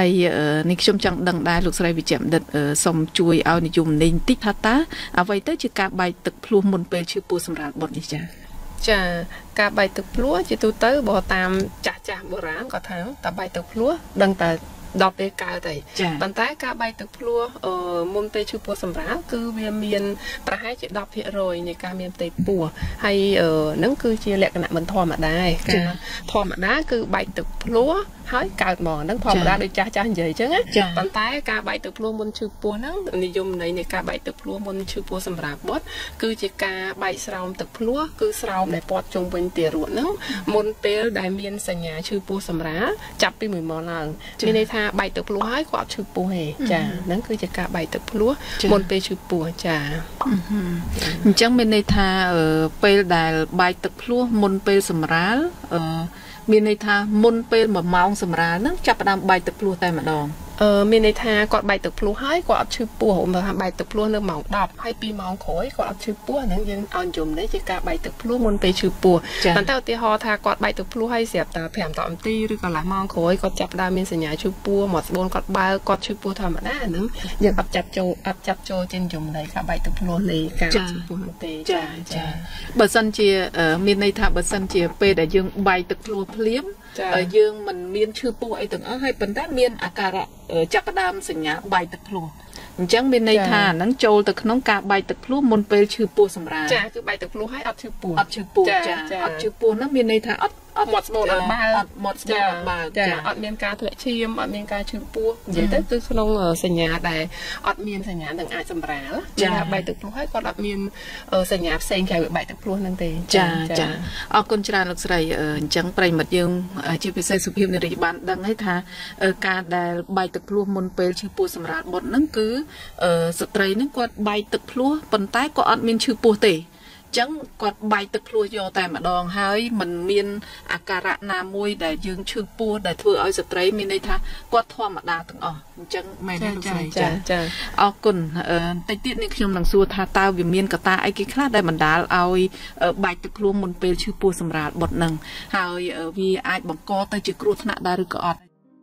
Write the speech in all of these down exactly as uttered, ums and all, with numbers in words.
hay nick trong chẳng đăng đai lục sài bị chạm đợt xong chui ao ni dùng nên tích thắt tá à vậy tới chỉ cả bài tập luôn một bề chữ pu sầm rạt bọt đi cha cha cả bài tập lúa chỉ tôi tới bỏ tam chả chả bữa rán có tháng tập bài tập lúa đăng tại đọc về cả đây bàn tay cả bài tập lúa ở môn tây chữ pu sầm rạt cứ về miền pra hai chỉ đọc hiện rồi như cả miền tây pù hay ở nắng cứ chia lệ cái nạn mình thò mà đai thò mà đá cứ bài tập lúa hỏi cả mỏ nắng thò mà đá được cha cha vậy chứ á bàn tay cả bài tập lúa môn chữ pu nắng niệm dùng này này cả bài tập lúa môn chữ pu sầm rạt bớt cứ chỉ cả bài sào tập lúa cứ sào để bọt trong bên tiền ruộng nắng môn tây đại miền sành nhà chữ pu sầm rạt chập đi mười mỏ lần miền này tha bài tập lúa hay quạt chữ pu hề chả nắng cứ chỉ cả bài tập lúa môn tây chữ pu chả chẳng bên này tha ở pe đài bài tập lúa môn pe sầm rạt miền này tha môn pe mà mong sầm rạt nắng chập đam bài tập lúa tay mà đòn ờ miền này tha quạt bài tập lúa hay quạt chữ pu mà bài tập lúa nó mỏng đọc hay pi mỏng khối quạt chữ pu nắng dân ăn dùng đấy chỉ cả bài tập lúa môn pe chữ pu còn tao thì họ tha quạt bài tập lúa hay xẹp tà phèm tọm ti rồi còn là mỏng khối quạt chập đam miền sài nhà chữ pu một bốn quạt ba quạt chữ pu thầm mà đã nắng dân ấp chập châu ấp chập châu trên dùng đấy cả bài tập lúa này cả chữ pu một tê chả chả bờ sân chia ở miền này tha bờ sân chia pe để dương bài tập lúa liếm ở dương mình miền chữ pu ấy từng ở hai phần tác miền à cả ở chắc đam sành nhà bài tập luôn chẳng bên này thà nắng trâu từ nóng cả bài tập luôn môn pe chữ pu sầm ra chả cứ bài tập luôn hay ấp chữ pu ấp chữ pu chả ấp chữ pu nó bên này thà ấp ấp một một ở ba một một ba chả ấp miền ca thuệ chiêm ấp miền ca chữ pu vậy tới từ nông ở sành nhà này ấp miền sành nhà đừng ai sầm ra chả bài tập luôn hay còn ấp miền ở sành nhà sen kèo bài tập luôn năng tề chả chả ở con trai lục sài chẳng bay mật dương chỉ phải xây sụp hiểm để bạn đăng ấy thà ở cả đài bài tập luôn môn pe chữ pu sầm ra bột nắng cứ ở sự tây nó quạt bài tập lúa phần tái có ăn miên chữ pu tể chẳng quạt bài tập lúa do tại mà đòn hơi mình miên à cà rạ na môi để dương chữ pu để thưa ở sự tây miên đây tha quạt thoa mà đa từng ở chẳng mày đây lúc này chả ở cùng tây tiết này khi mình xua tha tao vì miên cả ta ai cái khác đây mình đá ao bài tập lúa môn pe chữ pu sầm ra bột nằng hơi vì ai bằng co tay chữ cột nạ đa được có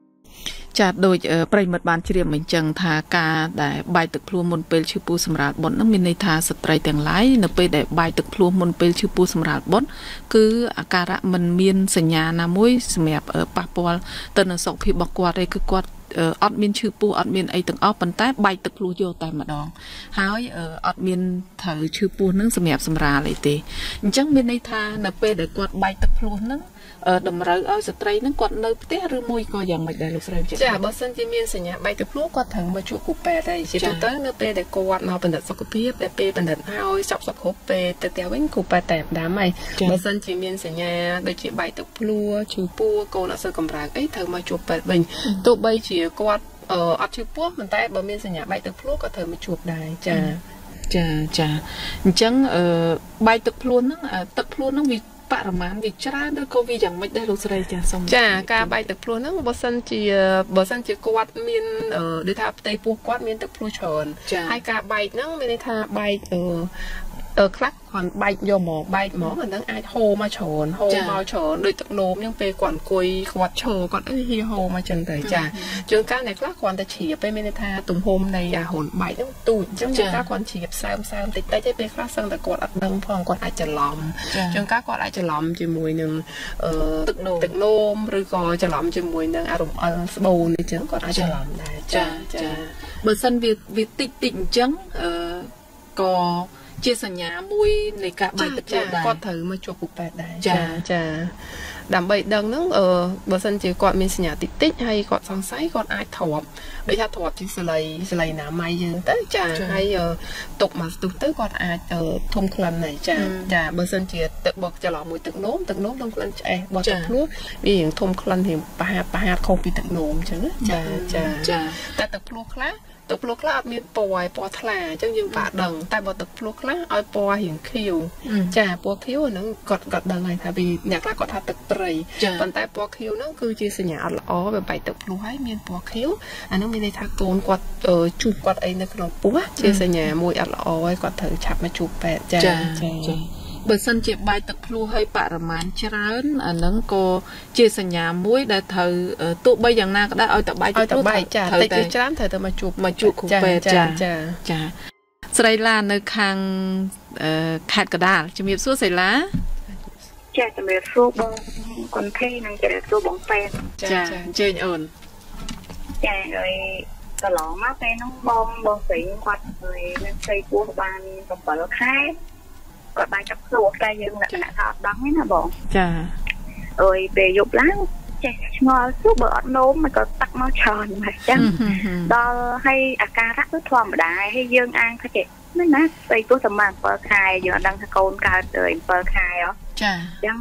chặt đôiประมดบานที่เรียมเหมือนจังทากาได้ใบตึกพลูมนเปลชื่อปูสมราบนนั้นมีในทาสตรีแต่งไล่เนเปได้ใบตึกพลูมนเปลชื่อปูสมราบนคืออาการะมันมีสัญญาณมุ้ยสมัยปะปวลตอนสองพิบอกว่าอะไรคือกวาดอดมีนชื่อปูอดมีนไอตึงออปันใต้ใบตึกพลูโยแต่มาดองหายอดมีนถือชื่อปูนั่งสมัยสมราเลยตีจังมีในทาเนเปได้กวาดใบตึกพลูนั่งดมเราเอาสตรีนั่งกอดเนื้อเตะหรือมวยก็ยังไม่ได้ลูกสาวจ้าบอสันจีเมียนสัญญาใบตะพลุก็ถึงมาจุกุเปได้จิตเตอร์เนื้อเปได้กวาดมาเป็นเด็กสกุปเปียแต่เปเป็นเด็กเอาจับสกุปเปแต่แต่เว้นกุเปแต่ดำไม่บอสันจีเมียนสัญญาโดยจีใบตะพลุจูปูโกนักสกำรังเอ้ยถึงมาจุเปบินตัวใบจีกวาดเอ่ออัดจูปูมันแต่บอเมียนสัญญาใบตะพลุก็ถึงมาจุได้จ้าจ้าจ้าจังใบตะพลุนั่งตะพลุนั่งวิปะประมาณวิจารณ์ด้วยก็วิยังไม่ได้รู้อะไรจ้าสมจ้าการใบตะพลูนั่งบอสันจีบอสันจีกวาดมีนเอ่อด้วยท่าเตยปูกวาดมีนตะพลูชนให้การใบนั่งไม่ได้ท่าใบเอ่อเออคลักก่อนใบโยหมอใบหมอมันตั้งไอโฮมาชนโฮมาชนโดยตะโนมยังไปก่อนกุยกวาดโชก่อนไอฮีโฮมาจนเลยจ้าจนการในคลักก่อนจะฉีดไปไม่ได้ท่าตุ่มโฮมในยาหนใบต้องตูดจังจนการก่อนฉีดซ้ำซ้ำติดได้จะเป็นคลักซึ่งแต่ก่อนอัดดังพองก่อนอาจจะล้อมจนการก่อนอาจจะล้อมจมูกหนึ่งเอ่อตึกโนตึกโนมหรือก่อนจะล้อมจมูกหนึ่งอารมณ์อัลสบูนในจังก่อนอาจจะล้อมได้จ้าจ้าเบอร์ซันวิวิติติ่งจังเอ่อก็เจสัญญามุ้ยในกะใบตะโกได้ก็ถือมาจุกุแปดได้จ้าจ้าดำใบดังนั้นเออบางสันจีกอดมีสัญญาติดติดให้กอดสังไซกอดไอถอดโดยถ้าถอดที่สไลสไลน้ำไม่ยืนแต่จ้าให้เออตกมาตุกเตอร์กอดไอเออทมคลันไหนจ้าจ้าบางสันจีตึกบอกจะหล่อมวยตึกโน้มตึกโน้มตรงคลันใจบอกตึกพลุมีอย่างทมคลันเห็นปะฮาปะฮาโคปีตึกโน้มใช่ไหมจ้าจ้าจ้าแต่ตึกพลุคละตึกพลุคละมีปอยปอทลาจังยืนปะดังแต่บอกตึกพลุคละเอาปอยเห็นคิวจ้าปอคิวนั่งกอดกอดดังไงท่าบีอยากละกอดท่าตึกเปรย์ปันแต่ปอคิวนั่นคือจีสัญญาอัลอ๋อแบบใบตึกพลุให้มีปอคิวอันนั้นมีในท่าโกนกอดเออจูบกอดไอ้ในขนมปุ๊บจีสัญญามวยอัลอ๋อกอดเธอฉับมาจูบแปดจ้าจ้าបើសិនជាបាយទឹកភ្លួឲ្យបរិមាណច្រើនអាហ្នឹងក៏ជាសញ្ញាមួយដែលត្រូវទោះបីយ៉ាងណាក៏ដោយឲ្យតែបាយទឹកភ្លួត្រូវតែច្រើនត្រូវតែមកជួបមកជួបគ្រូពេទ្យចាចាចាស្រីឡានៅខាងខេត្តកណ្ដាលជំរាបសួរស្រីឡាចាជំរាបសួរបងកុនភីនិងជំរាបសួរបងពេទ្យចាអញ្ជើញអូនចាហើយកន្លងមកពេលហ្នឹងបងបងស្រីគាត់ហើយនឹងស្រីពោះបាន7ខែគាត់បានចាប់ខ្លួនតែយើងលក្ខណៈថាអត់ដឹងទេណាបងចាអើយពេលយប់ឡើងចេះឆ្ងល់សួរបើអត់នោមมันក៏តាក់មកច្រើនហ្នឹងចឹងដល់ហើយអាការៈគឺធម្មតាហើយយើងអាងថាចេះហ្នឹងណាស្រីពោះសម្រាប់7ខែយើងអត់ដឹងថាកូនកើត7ខែហ៎ចាអញ្ចឹង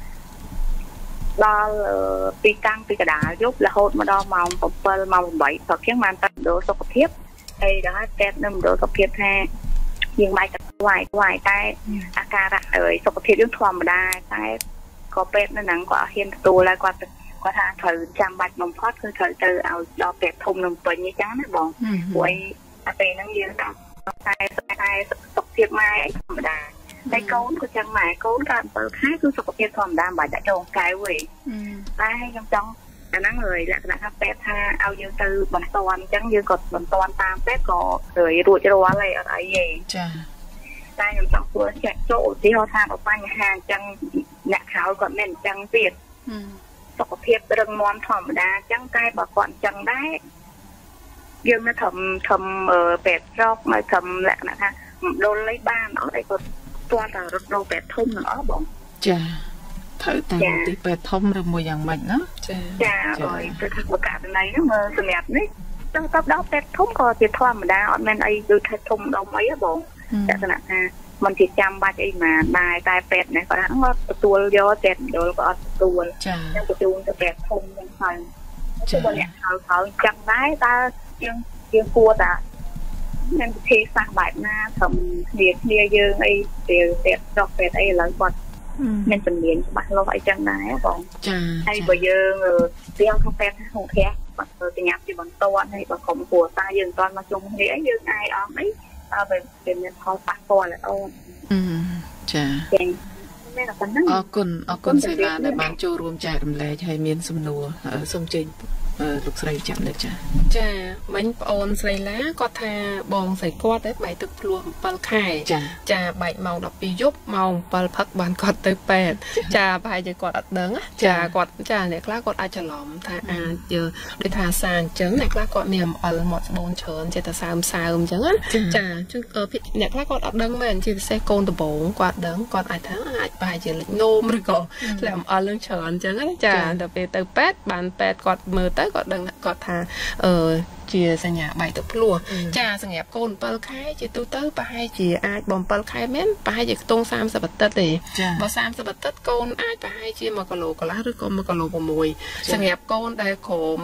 ដល់ពីតាំងពីកណ្ដាលយប់រហូតមកដល់ម៉ោង7ម៉ោង8ព្រោះជាងបានទៅមណ្ឌលសុខភាពហើយដល់តែនៅមណ្ឌលសុខភាពថាយើងបាយទឹកវាយវាយតែអាការៈសុខភាពយើងធម្មតាតែក៏ពេទ្យនៅហ្នឹងក៏អត់ហ៊ានទទួលហើយគាត់គាត់ថាត្រូវចាំបាច់បំផុតគឺត្រូវទៅឲ្យដល់ពេទ្យធំនៅពេញអញ្ចឹងណាបងព្រោះអាពេលហ្នឹងយើងតែតែសុខភាពម៉ែធម្មតាតែកូនក៏ចឹងម៉ែកូនកើត7ខែគឺសុខភាពធម្មតាមិនបាច់ដាក់ចូលកៅទេតែខ្ញុំចង់អាហ្នឹងហើយលក្ខណៈថាពេទ្យថាឲ្យយើងទៅបន្ទាន់អញ្ចឹងយើងក៏បន្ទាន់តាមពេទ្យក៏រួចរាល់ហើយអត់អីទេចាតែខ្ញុំចង់ធ្វើចាក់ចូលឧទាហរណ៍ថាបើបញ្ហាអញ្ចឹងអ្នកក្រោយគាត់មិនអញ្ចឹងទៀតសុខភាពរឹងមាំធម្មតាអញ្ចឹងតែបើគាត់អញ្ចឹងដែរយើងនៅធំធំពេទ្យស្រុកនៅធំលក្ខណៈថាមដុលលៃបានអត់អីគាត់ទាល់តែរត់ដល់ពេទ្យធំនឹងអស់បងចាត្រូវតាមទីពេទ្យធំឬមួយយ៉ាងម៉េចណាចាចាអើយទៅថាប្រកាសណៃហ្នឹងមើលសម្រាប់នេះទៅទៅដល់ពេទ្យធំក៏ជាធម្មតាអត់មែនអីដូចថាធំដល់អីហ៎បងលក្ខណៈថាมันជាចាំបាច់អីម៉ាដែរតែពេទ្យនេះគាត់ថាគាត់ទទួលយកពេទ្យមណ្ឌលក៏អត់ទទួលចឹងទទួលទៅពេទ្យធំហ្នឹងហើយគឺបើអ្នកហៅហៅចឹងដែរតើយើងយើងគួរតាមានវិធីសាស្ត្របែបណាត្រឹមគ្នាគ្នាយើងអីទៅពេទ្យស្រុកពេទ្យអីឥឡូវគាត់មានជំនាញច្បាស់លាស់អីចឹងដែរបងចាហើយបើយើងទៀងក្នុងពេទ្យក្នុងផ្ទះបាត់ទៅញ៉ាំពីបន្ទាន់ហើយបើក្រុមគ្រួសារយើងមិនទាន់មកជុំគ្នាអីយើងអាចអស់អីអើវាមានផលប៉ះពាល់អូនចាមានតែប៉ុណ្្នឹងអរគុណអរគុណសេឡាដែលបានចូលរួមចែករំលែកហើយមានសំណួរសូមជើញលោកស្រីចាំលើចាចាមិញប្អូនស្រីឡាគាត់ថាបងស្រីគាត់បែកទឹកភ្លោះ7ខែចាចាបែកម៉ោង12យប់ម៉ោង7ផឹកបានគាត់ទៅពេទ្យចាប្រហែលជាគាត់អត់ដឹងចាគាត់ចាអ្នកខ្លះគាត់អាចច្រឡំថាអាចដូចថាសាអញ្ចឹងអ្នកខ្លះគាត់មានអំអិលមាត់ស្បូនច្រើនចេះតែសើមសើមអញ្ចឹងណាចាជឹងអ្នកខ្លះគាត់អត់ដឹងមែនជាពិសេសកូនដំបងគាត់ដឹងគាត់អាចថាអាចប្រហែលជាលេចនោមឬក៏ធ្លាក់អំអិលនឹងច្រើនអញ្ចឹងណាចាដល់ពេលទៅពេទ្យបានពេទ្យគាត់មើលទៅគាត់ដឹងគាត់ថាអឺជាសញ្ញាបែកទឹកភ្លោះចាសម្រាប់កូន7ខែជាទូទៅប្រហែលជាអាចបំ7ខែមែនប្រហែលជាខ្ទង់30អាទិត្យទេបើ30អាទិត្យកូនអាចប្រហែលជាមួយគីឡូកន្លះឬក៏មួយគីឡូ6សម្រាប់កូនដែលក្រោម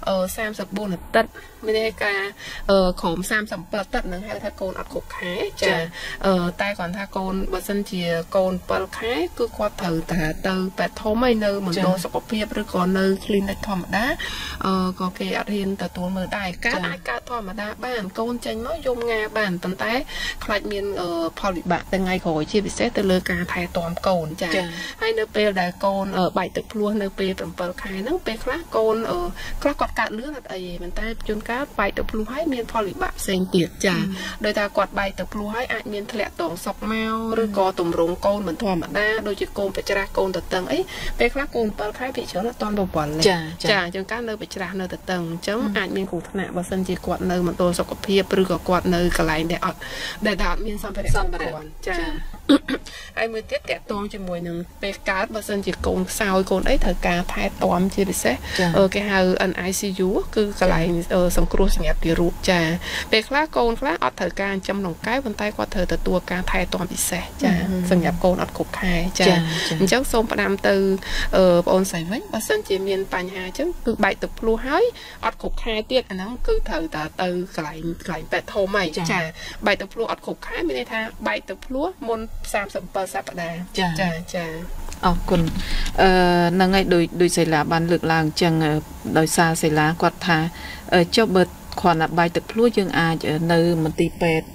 34អាទិត្យមានន័យថាក្រោម37អាទិត្យនឹងហៅថាកូនអត់គ្រប់ខែចាតែគាត់ថាកូនបើសិនជាកូន7ខែគឺគាត់ត្រូវតែទៅពេទ្យធំហើយនៅមណ្ឌលសុខភាពឬក៏នៅ clinic ធម្មតាអឺក៏គេអត់ហ៊ានទទួលមើលដែរកើតអាចកើតធម្មតាបានកូនចេញមកយំងាបានប៉ុន្តែខ្លាចមានផលវិបាកថ្ងៃក្រោយជាពិសេសទៅលើការថែទាំកូនចាហើយនៅពេលដែលកូនបែកទឹកភ្លោះនៅពេល7ខែហ្នឹងពេលខ្លះកូនខ្លះគាត់កើតលឿនអត់អីទេប៉ុន្តែជួនកាលបែកទឹកភ្លោះហើយមានផលវិបាកផ្សេងទៀតចាដោយថាគាត់បែកទឹកភ្លោះហើយអាចមានធ្លាក់តងសុកមកឬក៏ទម្រង់កូនមិនធម្មតាដូចជាកូនបច្រាស់កូនតតឹងអីពេលខ្លះកូន7ខែពីច្រើនអត់ទាន់បវល់ទេចាជួនកាលនៅបច្រាស់នៅតតឹងអញ្ចឹងអាចមានគ្រោះថ្នាក់បើសិនជាគាត់នៅមណ្ឌលសុខភាពឬក៏គាត់នៅកន្លែងដែលអត់ដែលអត់មានសម្ភារៈសម្ភារៈចាហើយមួយទៀតតកតងជាមួយនឹងពេលកើតបើសិនជាកូនខ្សោយកូនអីត្រូវការថែទាំជាពិសេសគេហៅ เอ็น ไอ ซี ยู គឺកន្លែងសង្គ្រោះសម្រាប់ទារកចាពេលខ្លះកូនខ្លះអត់ត្រូវការចិញ្ចឹមក្នុងកែវប៉ុន្តែគាត់ត្រូវទទួលការថែទាំពិសេសចាសម្រាប់កូនអត់គ្រប់ខែចាអញ្ចឹងសូមផ្ដាំទៅបងអូនស្រីវិញបើសិនជាមានបញ្ហាអញ្ចឹងគឺបែកទឹកភ្លោះហើយអត់គ្រប់ខែទៀតអាហ្នឹងគឺត្រូវតែទៅកន្លែងកន្លែងពេទ្យធំហើយចាបែកទឹកភ្លោះអត់គ្រប់ខែមានន័យថាបែកទឹកភ្លោះមុន37សប្តាហ៍ចាចាចាអរគុណអឺហ្នឹងហើយដោយដោយសិលាបានលើកឡើងអញ្ចឹងដោយសារសិលាគាត់ថាចុះបើគ្រាន់តែបាយទឹកភ្លោះយើងអាចនៅមន្ទីរពេទ្យ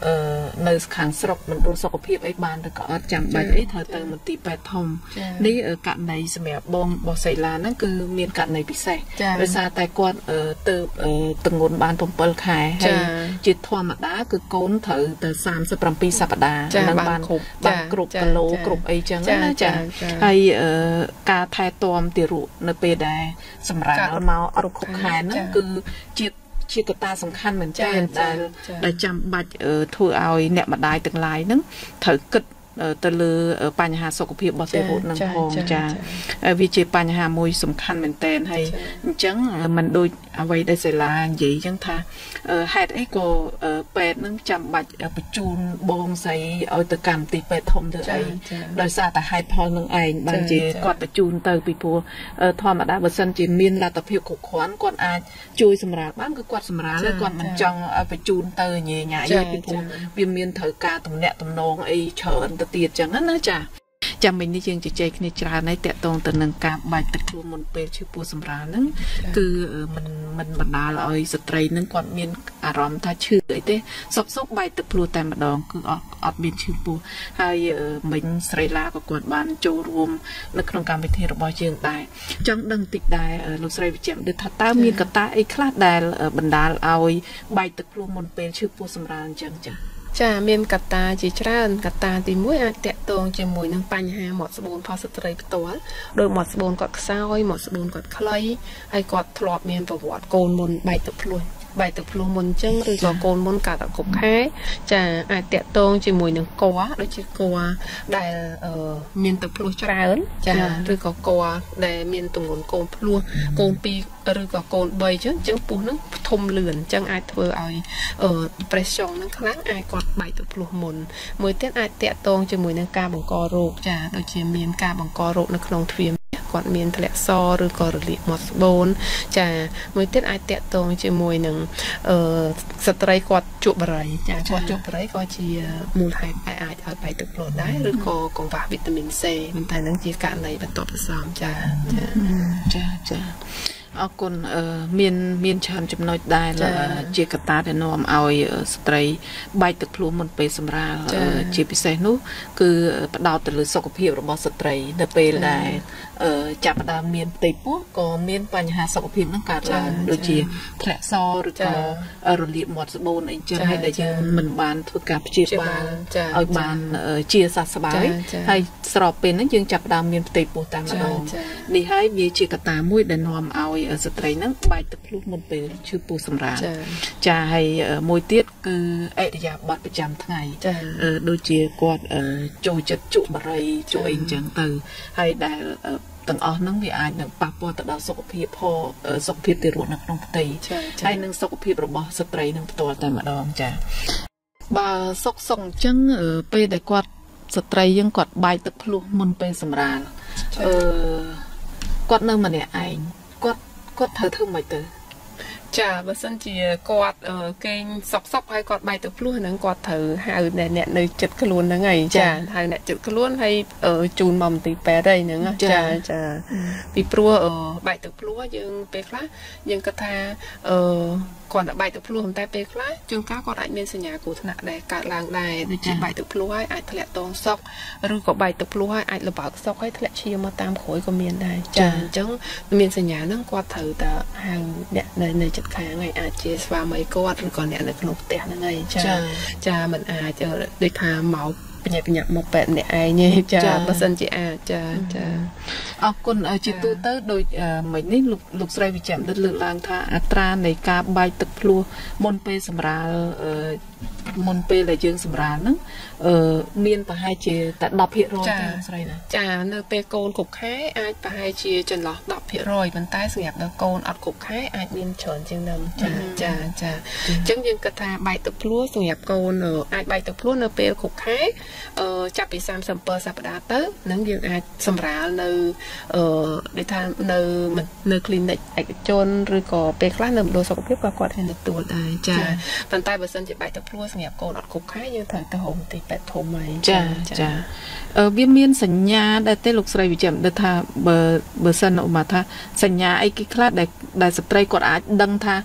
នៅខាងស្រុកមណ្ឌលសុខភាពអីបានឬក៏អត់ចាំបាច់អីត្រូវទៅមន្ទីរពេទ្យធំនេះករណីសម្រាប់បងបោះសៃឡាហ្នឹងគឺមានករណីពិសេសដោយសារតែគាត់ទៅទងន់បាន7ខែហើយជាធម្មតាគឺកូនត្រូវទៅ37សប្តាហ៍នឹងបានបានគ្រប់គីឡូគ្រប់អីចឹងណាចាហើយការថែទាំទារកនៅពេលដែលសម្រាប់មកអត់គ្រប់ខែហ្នឹងគឺជាជាកត្តាសំខាន់មែនទែនដែលដែលចាំបាច់ធ្វើឲ្យអ្នកម្ដាយទាំងឡាយហ្នឹងត្រូវគិតទៅលើបញ្ហាសុខភាពរបស់ទារកនឹងផងចាវាជាបញ្ហាមួយសំខាន់មែនទែនហើយអញ្ចឹងมันដូចអ្វីដែលសិលានិយាយអញ្ចឹងថាហេតុអីក៏ពេទ្យនឹងចាំបាច់បញ្ជូនបងស្រីឲ្យទៅកម្មវិធីពេទ្យធំទៅអីដោយសារតែហេតុផលនឹងឯងបានជាគាត់បញ្ជូនទៅពីព្រោះធម្មតាបើសិនជាមានលទ្ធភាពគ្រប់គ្រាន់គាត់អាចជួយសម្រាលបានគឺគាត់សម្រាលហើយគាត់មិនចង់ឲ្យបញ្ជូនទៅញ៉ែញ៉ាយពីព្រោះវាមានត្រូវការទំនាក់ទំនងអីច្រើនទៅទៀតចឹងណាចាចាំមិញនេះយើងជជែកគ្នាច្រើនហើយតកតងទៅនឹងការបាច់ទឹកខ្លួនមុនពេលឈឺពោះសម្រាលហ្នឹងគឺมันมันបណ្ដាលឲ្យស្ត្រីហ្នឹងគាត់មានអារម្មណ៍ថាឈឺអីទេសុបសុបបាច់ទឹកភ្លោះតែម្ដងគឺអត់អត់មានឈឺពោះហើយមិញស្រីឡាក៏គាត់បានចូលរួមនៅក្នុងកម្មវិធីរបស់យើងដែរចង់ដឹងតិចដែរលោកស្រីវិជ្ជៈថាតើមានកត្តាអីខ្លះដែលបណ្ដាលឲ្យបាច់ទឹកភ្លោះមុនពេលឈឺពោះសម្រាលអញ្ចឹងចាចាមានកត្តាជាច្រើនកត្តាទីមួយអាចតាក់ទងជាមួយនឹងបញ្ហាមាត់ស្បូនផលស្ត្រីផ្ទាល់ដោយមាត់ស្បូនគាត់ខ្សោយមាត់ស្បូនគាត់ខ្លីហើយគាត់ធ្លាប់មានប្រវត្តិកូនមុនបែកទឹកភ្លោះបែកទឹកភ្លោះមុនអញ្ចឹងឬក៏កូនមុនកាត់អត់គ្រប់ខែចាអាចតាក់ទងជាមួយនឹងក័រដូចជាក័រដែលមានទឹកភ្លោះច្រើនចាឬក៏ក័រដែលមានទម្ងន់កូនភ្លោះកូនពីរឬក៏កូនបីអញ្ចឹងអញ្ចឹងពោះហ្នឹងធំលឿនអញ្ចឹងអាចធ្វើឲ្យប្រេសឆុងហ្នឹងខ្លាំងអាចគាត់បែកទឹកភ្លោះមុនមួយទៀតអាចតាក់ទងជាមួយនឹងការបង្ករោគចាដូចជាមានការបង្ករោគនៅក្នុងទ្វារគាត់មានធ្លាក់សឬក៏រលាកមាត់ស្បូនចាមួយទៀតអាចតាក់ទងជាមួយនឹងអឺស្ត្រីគាត់ជក់បារីចាគាត់ជក់បារីក៏ជាមូលហេតុអាចឲ្យបែកទឹកភ្លោះដែរឬក៏កង្វះវីតាមីន C ប៉ុន្តែនឹងជាករណីបន្ទាប់បន្សំចាចាចាអរគុណមានមានច្រើនចំណុចដែរជាកត្តាដែលនាំឲ្យស្ត្រីបែកទឹកភ្លោះមុនពេលសម្រាលជាពិសេសនោះគឺផ្ដោតទៅលើសុខភាពរបស់ស្ត្រីនៅពេលដែលចាប់ផ្ដើមមានផ្ទៃពោះក៏មានបញ្ហាសុខភាពនឹងកើតឡើងដូចជាធ្លាក់សឬក៏រលាកមាត់ស្បូនអីចឹងហើយដែលយើងមិនបានធ្វើការព្យាបាលឲ្យបានជាសះស្បើយហើយស្របពេលហ្នឹងយើងចាប់ផ្ដើមមានផ្ទៃពោះតែម្ដងនេះហើយវាជាកត្តាមួយដែលនាំឲ្យស្ត្រីហ្នឹងបែកទឹកភ្លោះមុនពេលឈឺពោះសម្រាលចាហើយមួយទៀតគឺអិរិយាបថប្រចាំថ្ងៃដូចជាគាត់ចូលចិត្តជក់បារីជក់អីចឹងទៅហើយដែលទាំងអស់ហ្នឹងវាអាចនឹងប៉ះពាល់ទៅដល់សុខភាពផងសុខភាពទារកនៅក្នុងផ្ទៃហើយនឹងសុខភាពរបស់ស្ត្រីនឹងផ្ទាល់តែម្ដងចាបើសុកសុកអញ្ចឹងពេលដែលគាត់ស្ត្រីយើងគាត់បែកទឹកភ្លោះមុនពេលសម្រាលអឺគាត់នៅម្នាក់ឯងគាត់គាត់ត្រូវធ្វើម៉េចទៅចាបើសិនជាគាត់គេងសុកសុកហើយគាត់បែកទឹកភ្លោះហ្នឹងគាត់ត្រូវហៅអ្នកនៅចិត្តខ្លួនហ្នឹងហើយចាហៅអ្នកចិត្តខ្លួនហើយជូនមកមន្ទីរពេទ្យអីហ្នឹងចាចាពីព្រោះបែកទឹកភ្លោះយើងពេលខ្លះយើងគិតថាអឺគាត់តែបែកទឹកភ្លោះតែពេលខ្លះជួនកាលគាត់អាចមានសញ្ញាគ្រោះថ្នាក់ដែរកើតឡើងដែរដូចជាបែកទឹកភ្លោះហើយអាចធ្លាក់តងសុកឬក៏បែកទឹកភ្លោះហើយអាចលបើកសុកហើយធ្លាក់ឈាមមកតាមក្រួយក៏មានដែរចាអញ្ចឹងមានសញ្ញាហ្នឹងគាត់ត្រូវតែហៅអ្នកនៅនៅចិត្តខាងហើយអាចជាស្វាមីគាត់ឬក៏អ្នកនៅក្នុងផ្ទះហ្នឹងហើយចាចាមិនអាចដូចថាមកបញ្ញាបញ្ញាមកពេទ្យម្នាក់ឯងទេចាបើសិនជាអាចចាចាអរគុណជាទូទៅដូចមិញនេះលោកលោកស្រីវិជ្ជៈលើកឡើងថាអត្រានៃការបែកទឹកភ្លោះមុនពេលសម្រាលមុនពេលដែលយើងសម្រាលហ្នឹងអឺមានប្រហែលជាតែដប់ភាគរយទេស្រីណាចានៅពេលកូនគ្រប់ខែអាចប្រហែលជាចន្លោះដប់ភាគរយប៉ុន្តែសម្រាប់ដល់កូនអត់គ្រប់ខែអាចមានច្រើនជាងនឹងចាចាចាអញ្ចឹងយើងគិតថាបែកទឹកភ្លោះសម្រាប់កូនអាចបែកទឹកភ្លោះនៅពេលគ្រប់ខែអឺចាប់ពីសាមសិបសប្តាហ៍ទៅនឹងយើងអាចសម្រាលនៅអឺដូចថានៅនៅ clinic ឯកជនឬក៏ពេលខ្លះនៅមណ្ឌលសុខភាពក៏គាត់ហ៊ានទទួលដែរចាប៉ុន្តែបើសិនជាបែកទឹកភ្លោះសម្រាប់កូនអត់គ្រប់ខែយើងត្រូវទៅរកមន្ទីរពេទ្យធំហើយចាចាអឺវាមានសញ្ញាដែលទេលោកស្រីវិជ្ជៈដឹងថាបើបើសិនឧបមាថាសញ្ញាអីគេខ្លះដែលដែលស្ត្រីគាត់អាចដឹងថា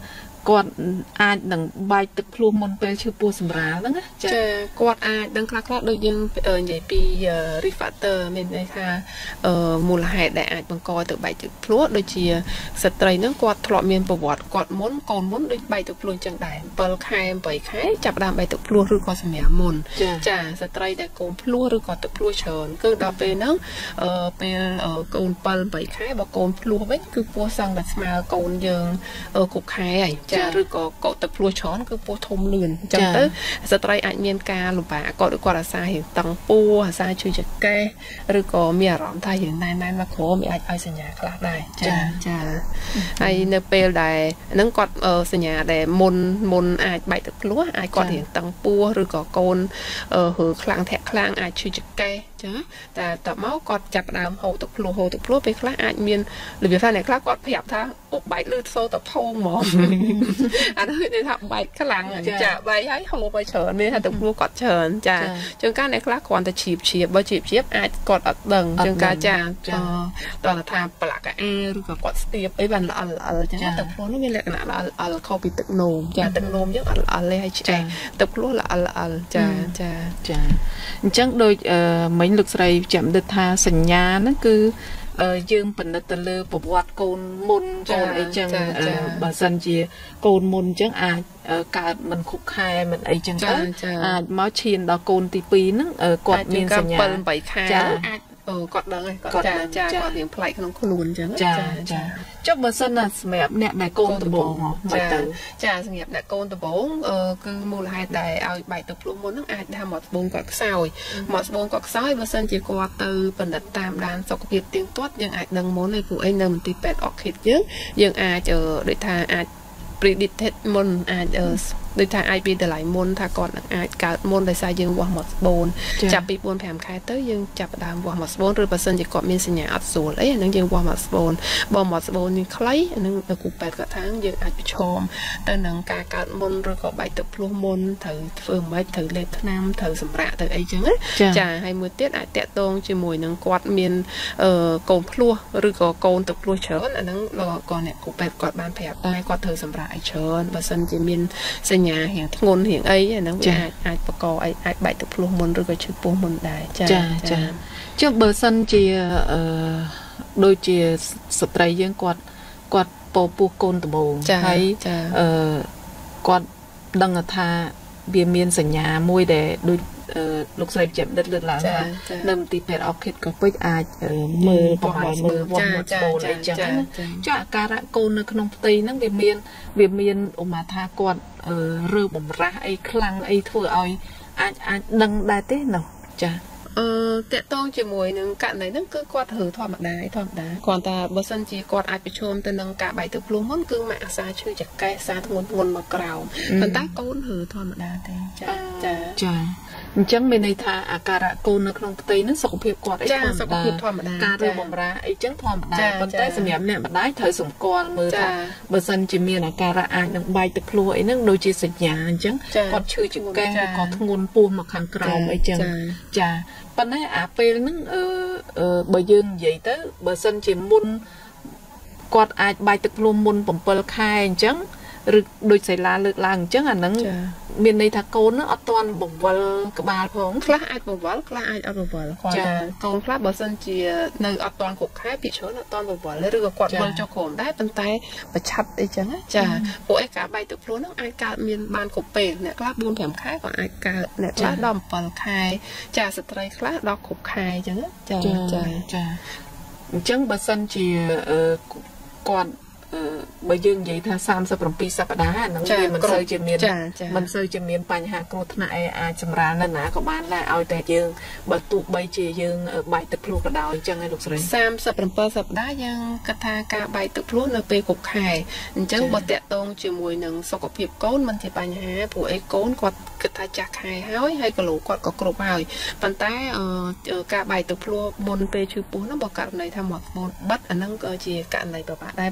គាត់អាចនឹងបាយទឹកភ្លោះមុនពេលឈឺពោះសម្រាលហ្នឹងចាគាត់អាចដឹងខ្លះៗដូចយើងនិយាយពី refactor មានន័យថាមូលហេតុដែលអាចបង្កទៅបែកទឹកភ្លោះដូចជាស្ត្រីហ្នឹងគាត់ធ្លាប់មានប្រវត្តិគាត់មុនកូនមុនដូចបែកទឹកភ្លោះអញ្ចឹងដែរbảyខែ8ខែចាប់ដើមបែកទឹកភ្លោះឬក៏សម្រាប់មុនចាស្ត្រីដែលកូនភ្លោះឬក៏ទឹកភ្លោះច្រើនគឺដល់ពេលហ្នឹងពេលកូនbảy8ខែបើកូនភ្លោះវិញគឺពោះសឹងតែស្មើកូនយើងគ្រប់ខែហើយចាឬក៏កូនទឹកភ្លោះច្រើនគឺពោះធំលឿនអញ្ចឹងទៅស្ត្រីអាចមានការលំបាកគាត់ឬគាត់អាសារៀងតឹងពោះអាសាជួយចង្កេះឬក៏មានអារម្មណ៍ថាយើងណែនណែនមកក្រោមវាអាចឲ្យសញ្ញាខ្លះដែរចាចាហើយនៅពេលដែលហ្នឹងគាត់សញ្ញាដែលមុនមុនអាចបែកទឹកភ្លោះអាចគាត់រៀងតឹងពោះឬក៏កូនហើខ្លាំងធាក់ខ្លាំងអាចជួយចង្កេះចាតែតមកគាត់ចាប់ដើមហូរទឹកភ្លោះហូរទឹកភ្លោះពេលខ្លះអាចមានរបៀបថាអ្នកខ្លះគាត់ប្រាប់ថាអូបែកលឺសូរតែផោងហ្មងអានោះគេថាបែកខ្លាំងចាបែកហើយហូរទៅច្រើនមានថាទឹកភ្លោះគាត់ច្រើនចាជួនកាលអ្នកខ្លះគ្រាន់តែជ្រាបជ្រាបបើជ្រាបជ្រាបអាចគាត់អត់ដឹងជួនកាលចាដល់ថាប្រឡាក់កាអែឬក៏គាត់ស្ទាបអីបានល្អល្អអញ្ចឹងទឹកភ្លោះនោះមានលក្ខណៈល្អល្អខុសពីទឹកនោមចាទឹកនោមយើងអត់ល្អទេហើយឆ្អែតទឹកភ្លោះល្អល្អចាចាចាអញ្ចឹងដូចមិញលោកស្រីចាំដិតថាសញ្ញាហ្នឹងគឺយើងពិនិត្យទៅលើប្រវត្តិកូនមុនកូនអីចឹងបើសិនជាកូនមុនអញ្ចឹងអាចកើតមិនគ្រប់ខែមិនអីចឹងទៅអាចមកឈានដល់កូនទីពីរហ្នឹងគាត់មានសញ្ញា bảy8ខែអាចគាត់ដឹងហើយគាត់ចាចាគាត់រៀងប្លែកក្នុងខ្លួនអញ្ចឹងចាចាចុះបើសិនណាសម្រាប់អ្នកដែលកូនដំបងមកទៅចាសម្រាប់អ្នកកូនដំបងគឺមូលហេតុដែលឲ្យបែកទឹកភ្លោះមុនហ្នឹងអាចថាមាត់ស្បូនគាត់ខ្សោយមាត់ស្បូនគាត់ខ្សោយបើសិនជាគាត់ទៅបណ្ឌិតតាមដានសុខភាពទៀងទាត់យើងអាចដឹងមុនហើយពួកឯងនៅមន្ទីរពេទ្យអុកឃីតយើងយើងអាចដូចថាអាច predict មុនអាចដូចថាអាចពីតម្លៃមុនថាគាត់នឹងអាចកើតមុនដោយសារយើងវាស់មាត់ស្បូនចាប់ពីbốn5ខែទៅយើងចាប់ដើមវាស់មាត់ស្បូនឬបើសិនជាគាត់មានសញ្ញាអត់ស្រួលអីអានឹងយើងវាស់មាត់ស្បូនបើមាត់ស្បូននេះខ្លីអានឹងទៅគ្រូពេទ្យគាត់ថាយើងអាចប្រឈមទៅនឹងការកើតមុនឬក៏បែកទឹកភ្លោះមុនត្រូវធ្វើមិនត្រូវលេបថ្នាំត្រូវសម្រាកទៅអីចឹងចាហើយមួយទៀតអាចតាក់ទងជាមួយនឹងគាត់មានកូនភ្លោះឬក៏កូនទឹកភ្លោះច្រើនអានឹងក៏អ្នកគ្រូពេទ្យគាត់បានប្រាប់ដែរគាត់ត្រូវសម្រាកឲ្យច្រើនបើសិនជាមានសញ្ញារៀងធ្ងន់រៀងអីហ្នឹងវាអាចអាចបកកអាចអាចបែកទឹកភ្លោះមុនឬក៏ឈឺពោះមុនដែរចាចាចុះបើសិនជាអឺដូចជាស្ត្រីយើងគាត់គាត់ពោះពោះកូនដំបងហើយអឺគាត់ដឹងថាវាមានសញ្ញាមួយដែលដូចលោកស្រីចាំដិតលើកឡើងថានៅមន្ទីរពេទ្យអុកឃីតក៏ពេចអាចមើលប្រហែលមើលវាស់មាត់ស្បូនអីចឹងចាអាការៈកូននៅក្នុងផ្ទៃហ្នឹងវាមានវាមានឧមាថាគាត់រើបំរាស់អីខ្លាំងអីធ្វើឲ្យអាចអាចដឹងដែរទេណោះចាអឺតាក់ទងជាមួយនឹងករណីហ្នឹងគឺគាត់ហឺធម្មតាធម្មតាគ្រាន់តែបើសិនជាគាត់អាចប្រឈមទៅនឹងការបែកទឹកភ្លោះមុនគឺមកអាសាឈឺចង្កេះសាធ្ងន់ធ្ងន់មកក្រោមប៉ុន្តែកូនហឺធម្មតាទេចាចាចាអញ្ចឹងមានន័យថាអាការៈកូននៅក្នុងផ្ទៃហ្នឹងសុខភាពគាត់អីធម្មតាការរើបំរាអីចឹងធម្មតាប៉ុន្តែសម្រាប់អ្នកម្ដាយត្រូវសម្គាល់មើលថាបើសិនជាមានអាការៈអាចនឹងបែកទឹកភ្លោះអីហ្នឹងដូចជាសញ្ញាអញ្ចឹងគាត់ឈឺចង្កេះឬក៏ធ្ងន់ពោះមកខាងក្រោមអីចឹងចាប៉ុន្តែអាពេលហ្នឹងអឺបើយើងនិយាយទៅបើសិនជាមុនគាត់អាចបែកទឹកភ្លោះមុនbảyខែអញ្ចឹងឬដូចសៃឡាលើកឡើងអញ្ចឹងអាហ្នឹងមានន័យថាកូនហ្នឹងអត់ទាន់បង្វិលក្បាលផងខ្លះអាចបង្វិលខ្លះអាចអត់បង្វិលគាត់ថាកូនខ្លះបើសិនជានៅអត់ទាន់គ្រប់ខែពីច្រើនអត់ទាន់បង្វិលឬក៏គាត់វិលចុះក្រោមដែរប៉ុន្តែប្រឆាប់អីចឹងចាពួកឯការបែកទឹកភ្លោះហ្នឹងអាចកើតមានបានគ្រប់ពេលអ្នកខ្លះbốn5ខែក៏អាចកើតអ្នកខ្លះដល់7ខែចាស្ត្រីខ្លះដល់គ្រប់ខែអញ្ចឹងចាចាចាអញ្ចឹងបើសិនជាគាត់បើយើងនិយាយថាสามสิบเจ็ดសប្តាហ៍ហ្នឹងវាមិនសូវជាមានមិនសូវជាមានបញ្ហាគ្រោះថ្នាក់អីអាចសម្រាលនៅណាក៏បានដែរឲ្យតែយើងបើទោះបីជាយើងបែកទឹកភ្លោះក៏ដោយអញ្ចឹងឯងលោកស្រីสามสิบเจ็ดសប្តាហ៍យើងគិតថាការបែកទឹកភ្លោះនៅពេលគ្រប់ខែអញ្ចឹងបើតាក់ទងជាមួយនឹងសុខភាពកូនមិនជាបញ្ហាព្រោះអីកូនគាត់គិតថាចាស់ខែហើយហើយគីឡូគាត់ក៏គ្រប់ហើយប៉ុន្តែការបែកទឹកភ្លោះមុនពេលឈឺពោះហ្នឹងបើករណីថាមាត់ស្បូនបិទអាហ្នឹងក៏ជាករណីប្របាកដែរព្រោះអីជន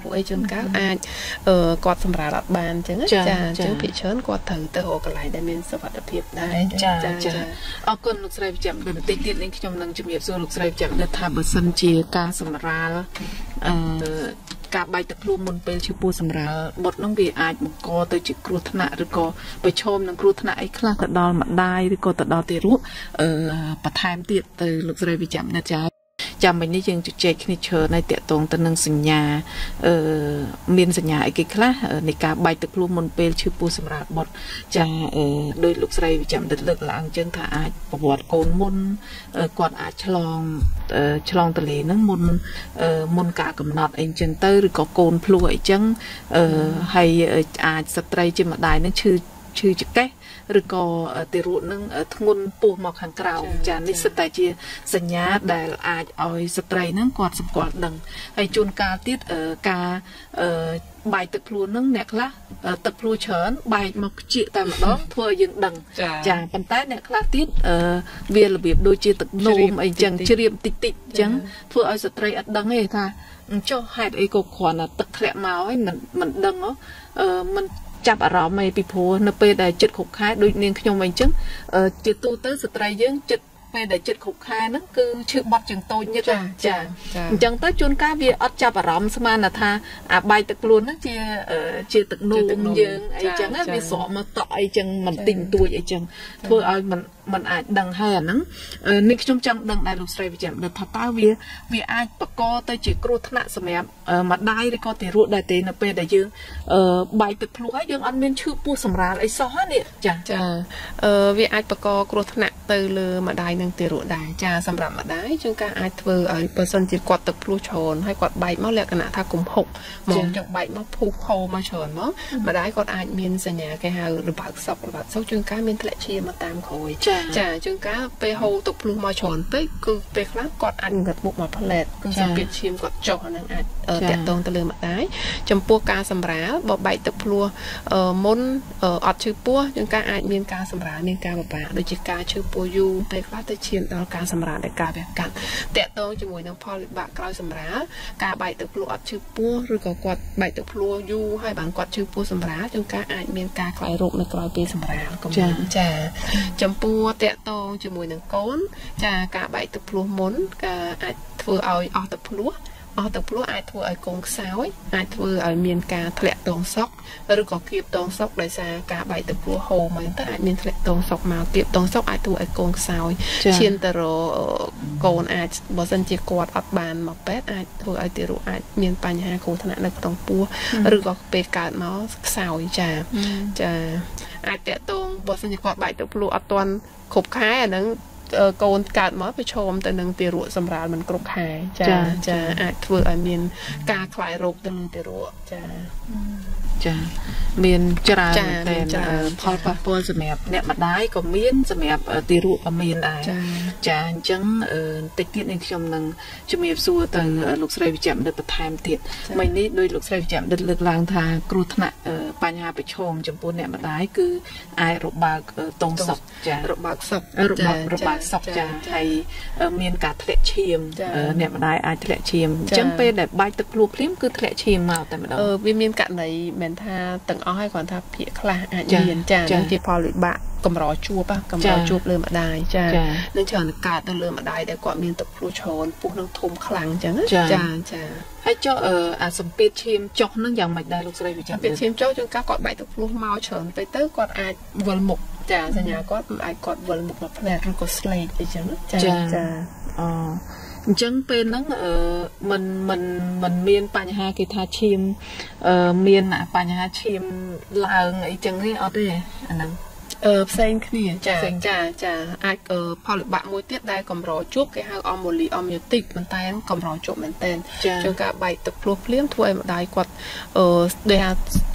cao ai quạt sầm rà lọt bàn chẳng cha chẳng bị chớn quạt thử từ hồ cái lại để mình sập vật thiệp đây cha cha ở con lục sài chậm được tiết tiết nên trong lần chụp nghiệp rồi lục sài chậm được thả bờ sân chia ca sầm ràการใบตะพลูมันเป็นชิปูสำราบทน้องวีอาจมันก็ตัวจิกรูธนะหรือก็ไปชมนังกรูธนะไอ้คลาตะดอมันได้หรือก็ตะดอเตรุเอ่อประทานเตียเตอลูกเรวิจำนะจ๊ะจำไปนี่ยังจุดเจคนิเชอร์ในเตะตรงตะนึงสัญญาเอ่อเมียนสัญญาไอ้กิคลาในการใบตะพลูมันเป็นชิปูสำราบทจะเอ่อโดยลูกเรวิจำเด็ดเลือกหลังจึงถ้าอาจประวัติโกนมุนเอ่อก่อนอาจฉลองเอ่อฉลองทะเลนั่งมุนเอ่อมุนกากำหนดเองจึงเตอหรือก็โกนพลวยจังเอ่อให้อาจสตรีจิมาได้นั่นชื่อชื่อจิแกหรือก็ติรุนึงทงุนปูหมอกขังกราวจานนิสตาจีสัญญาได้อาจเอาสตรีนั่งกอดสกอดดังให้จูนกาติดเอ่อกาเอ่อใบตะพลูนั่งเนี่ยละตะพลูเฉินใบมาจีแต่มาล้อมทั่วยังดังจานปันท้ายเนี่ยละติดเอ่อเวียระเบียบโดยจีตึกโนมไอจังเชียมติดติดจังทั่วเอาสตรีอัดดังไอ้ท่าเจ้าให้ไอ้กขวานตึกแถมมาให้มันมันดังเนาะเอ่อมันจับอารมณ์ไม่ปีโพนเปได้จุดขบคายโดยเนียงขยมมันจึงจุดตู้เตอร์สตรียังจุดไปได้จุดขบคายนั่นคือชื่อบอดจังโตนี่จ้ะจ้ะจังเตอร์จุนก้าเวียอัดจับอารมณ์สมานาธาอาใบตะกลุนนั่นเจียเจียตึกนูมยังไอจังนั่นไปสอบมาต่อไอจังมันติ่งตัวไอจังเพื่อเอามันมันอาจดังแห่นั้นนี่ชมจังดังได้ลูกสายวิจารณ์แต่ถ้าตาเวียเวียอาจประกอบแต่จีกรูธนะสมัยมาได้ได้ก็ตีรู้ได้ตีนับเป็นได้ยังใบตึกพลุให้ยังอันเป็นชื่อปูสำราญไอซ้อเนี่ยจ้ะจ้ะเวียอาจประกอบกรูธนะตือเลยมาได้นั่งตีรู้ได้จ้ะสำหรับมาได้จึงการอาจเพื่อไอเปอร์เซ็นต์จีกอดตึกพลุชนให้กอดใบมะเล็กขนาดถ้ากลุ่มหกมองจากใบมะพูโพมาชนมั้งมาได้กอดอาจมีสัญญาแก่หาหรือบักศพหรือบักศพจึงการมีทะเลเชียมาตามคอยจ้ะจึงการไปโฮตกพลูมาชนไปคือไปครั้งกอดอันเกิดบุกมาพลดคือจะเปลี่ยนชิมกอดจอนั่งอัดแตะตรงตะลือมาได้จำปัวกาสำราบอกใบตกพลูมุนอดชื่อปัวจึงการอาจมีการสำราเมียนการแบบแบบโดยจิการชื่อปัวยูไปครั้งจะเชียนเราการสำราในการแบบกันแตะตรงจมูกน้ำพอบะกลายสำราการใบตกพลูอดชื่อปัวหรือก็กอดใบตกพลูยูให้บางกอดชื่อปัวสำราจึงการอาจมีการคลายโรคในกลายเป็นสำราก็มีจ้าจำปัวแตะตรงจมูกหนึ่งก้นจะกาใบตะพลูมุนกาอาจเพื่อเอาเอาตะพลูเอาตะพลูอาจเพื่อเอากงสาวอาจเพื่อเอาเมียนกาทะเลตรงซอกหรือก็เก็บตรงซอกได้ซากาใบตะพลูโฮมันแต่อาจเมียนทะเลตรงซอกมาเก็บตรงซอกอาจเพื่อเอากงสาวเชียนตะโรโกนอาจบอสันจีกอดอัดบานมาเป็ดอาจเพื่อเอาตะโรอาจเมียนปัญหาโคถนัดในตรงปัวหรือก็เป็นการเมาส์สาวจ้าจะอาจแตะตรงบอสันจีกอดใบตะพลูอัดตอนขบค้ายอันนั้นโกนการมาไปชมแต่หนึ่งตีรัวสำราญมันกรบหายจะจะอาจเพื่ออามีนกาคลายโรคแต่หนึ่งตีรัวจะจะเมียนจราแต่พอปะปนสมัยเนี่ยมาได้ก็เมียนสมัยตีรัวก็เมียนได้จะจังติดติดในชมหนึ่งจะมีส่วนแต่ลูกสาววิจารณ์เดินประทานติดไม่นี้โดยลูกสาววิจารณ์เดินเลือกลางทางกรุธนะปัญหาไปชมจำปนเนี่ยมาได้คือไอรบากตรงศพจะรบากศพรบากรบากศพจะไทยเมียนกาทะเลเชียมเนี่ยมาได้ไอทะเลเชียมจังเป็นแบบใบตะพลูพลิ้มคือทะเลเชียมมาแต่มาได้วิเมียนกะไหนเหม็นท่าตั้งเอาให้ก่อนท่าเพียคลาอาจจะเห็นจานที่พอหรือบะกำรอจูบปะกำรอจูบเริ่มมาได้จ้าเนื่องจากอากาศต้องเริ่มมาได้แต่ก่อนมีตะพลูชนปุ๊บน้ำทมคลังจังจ้าจ้าให้เจ้าเอออาสมเปียชิมจอกนั่งอย่างไม่ได้ลูกสาววิจารณ์เปียชิมจอกจนก้ากอดใบตะพลูเมาเฉินไปเตอร์กอดอาจวอลหมกจ้าสัญญาก็อาจกอดวอลหมกมาแผลหรือก็สไลด์ไปจังจ้าจ้าอ๋อจังเป็นนั่งเออมันมันมันเมียนปัญหากิทาชิมเออเมียนอะปัญหาชิมลางไอ้จังนี่เอาด้วยอันนั้นเออเซนขี้จ้าจ้าจ้าอาจเออพอหรือบะมวยเตี้ยได้กำรอจุบแกฮะออมโมลีออมยูติกมันตายนั่งกำรอจุบมันเต้นจนกะใบตะพลูเลี้ยงถ้วยมาได้กว่าเออเดียแตก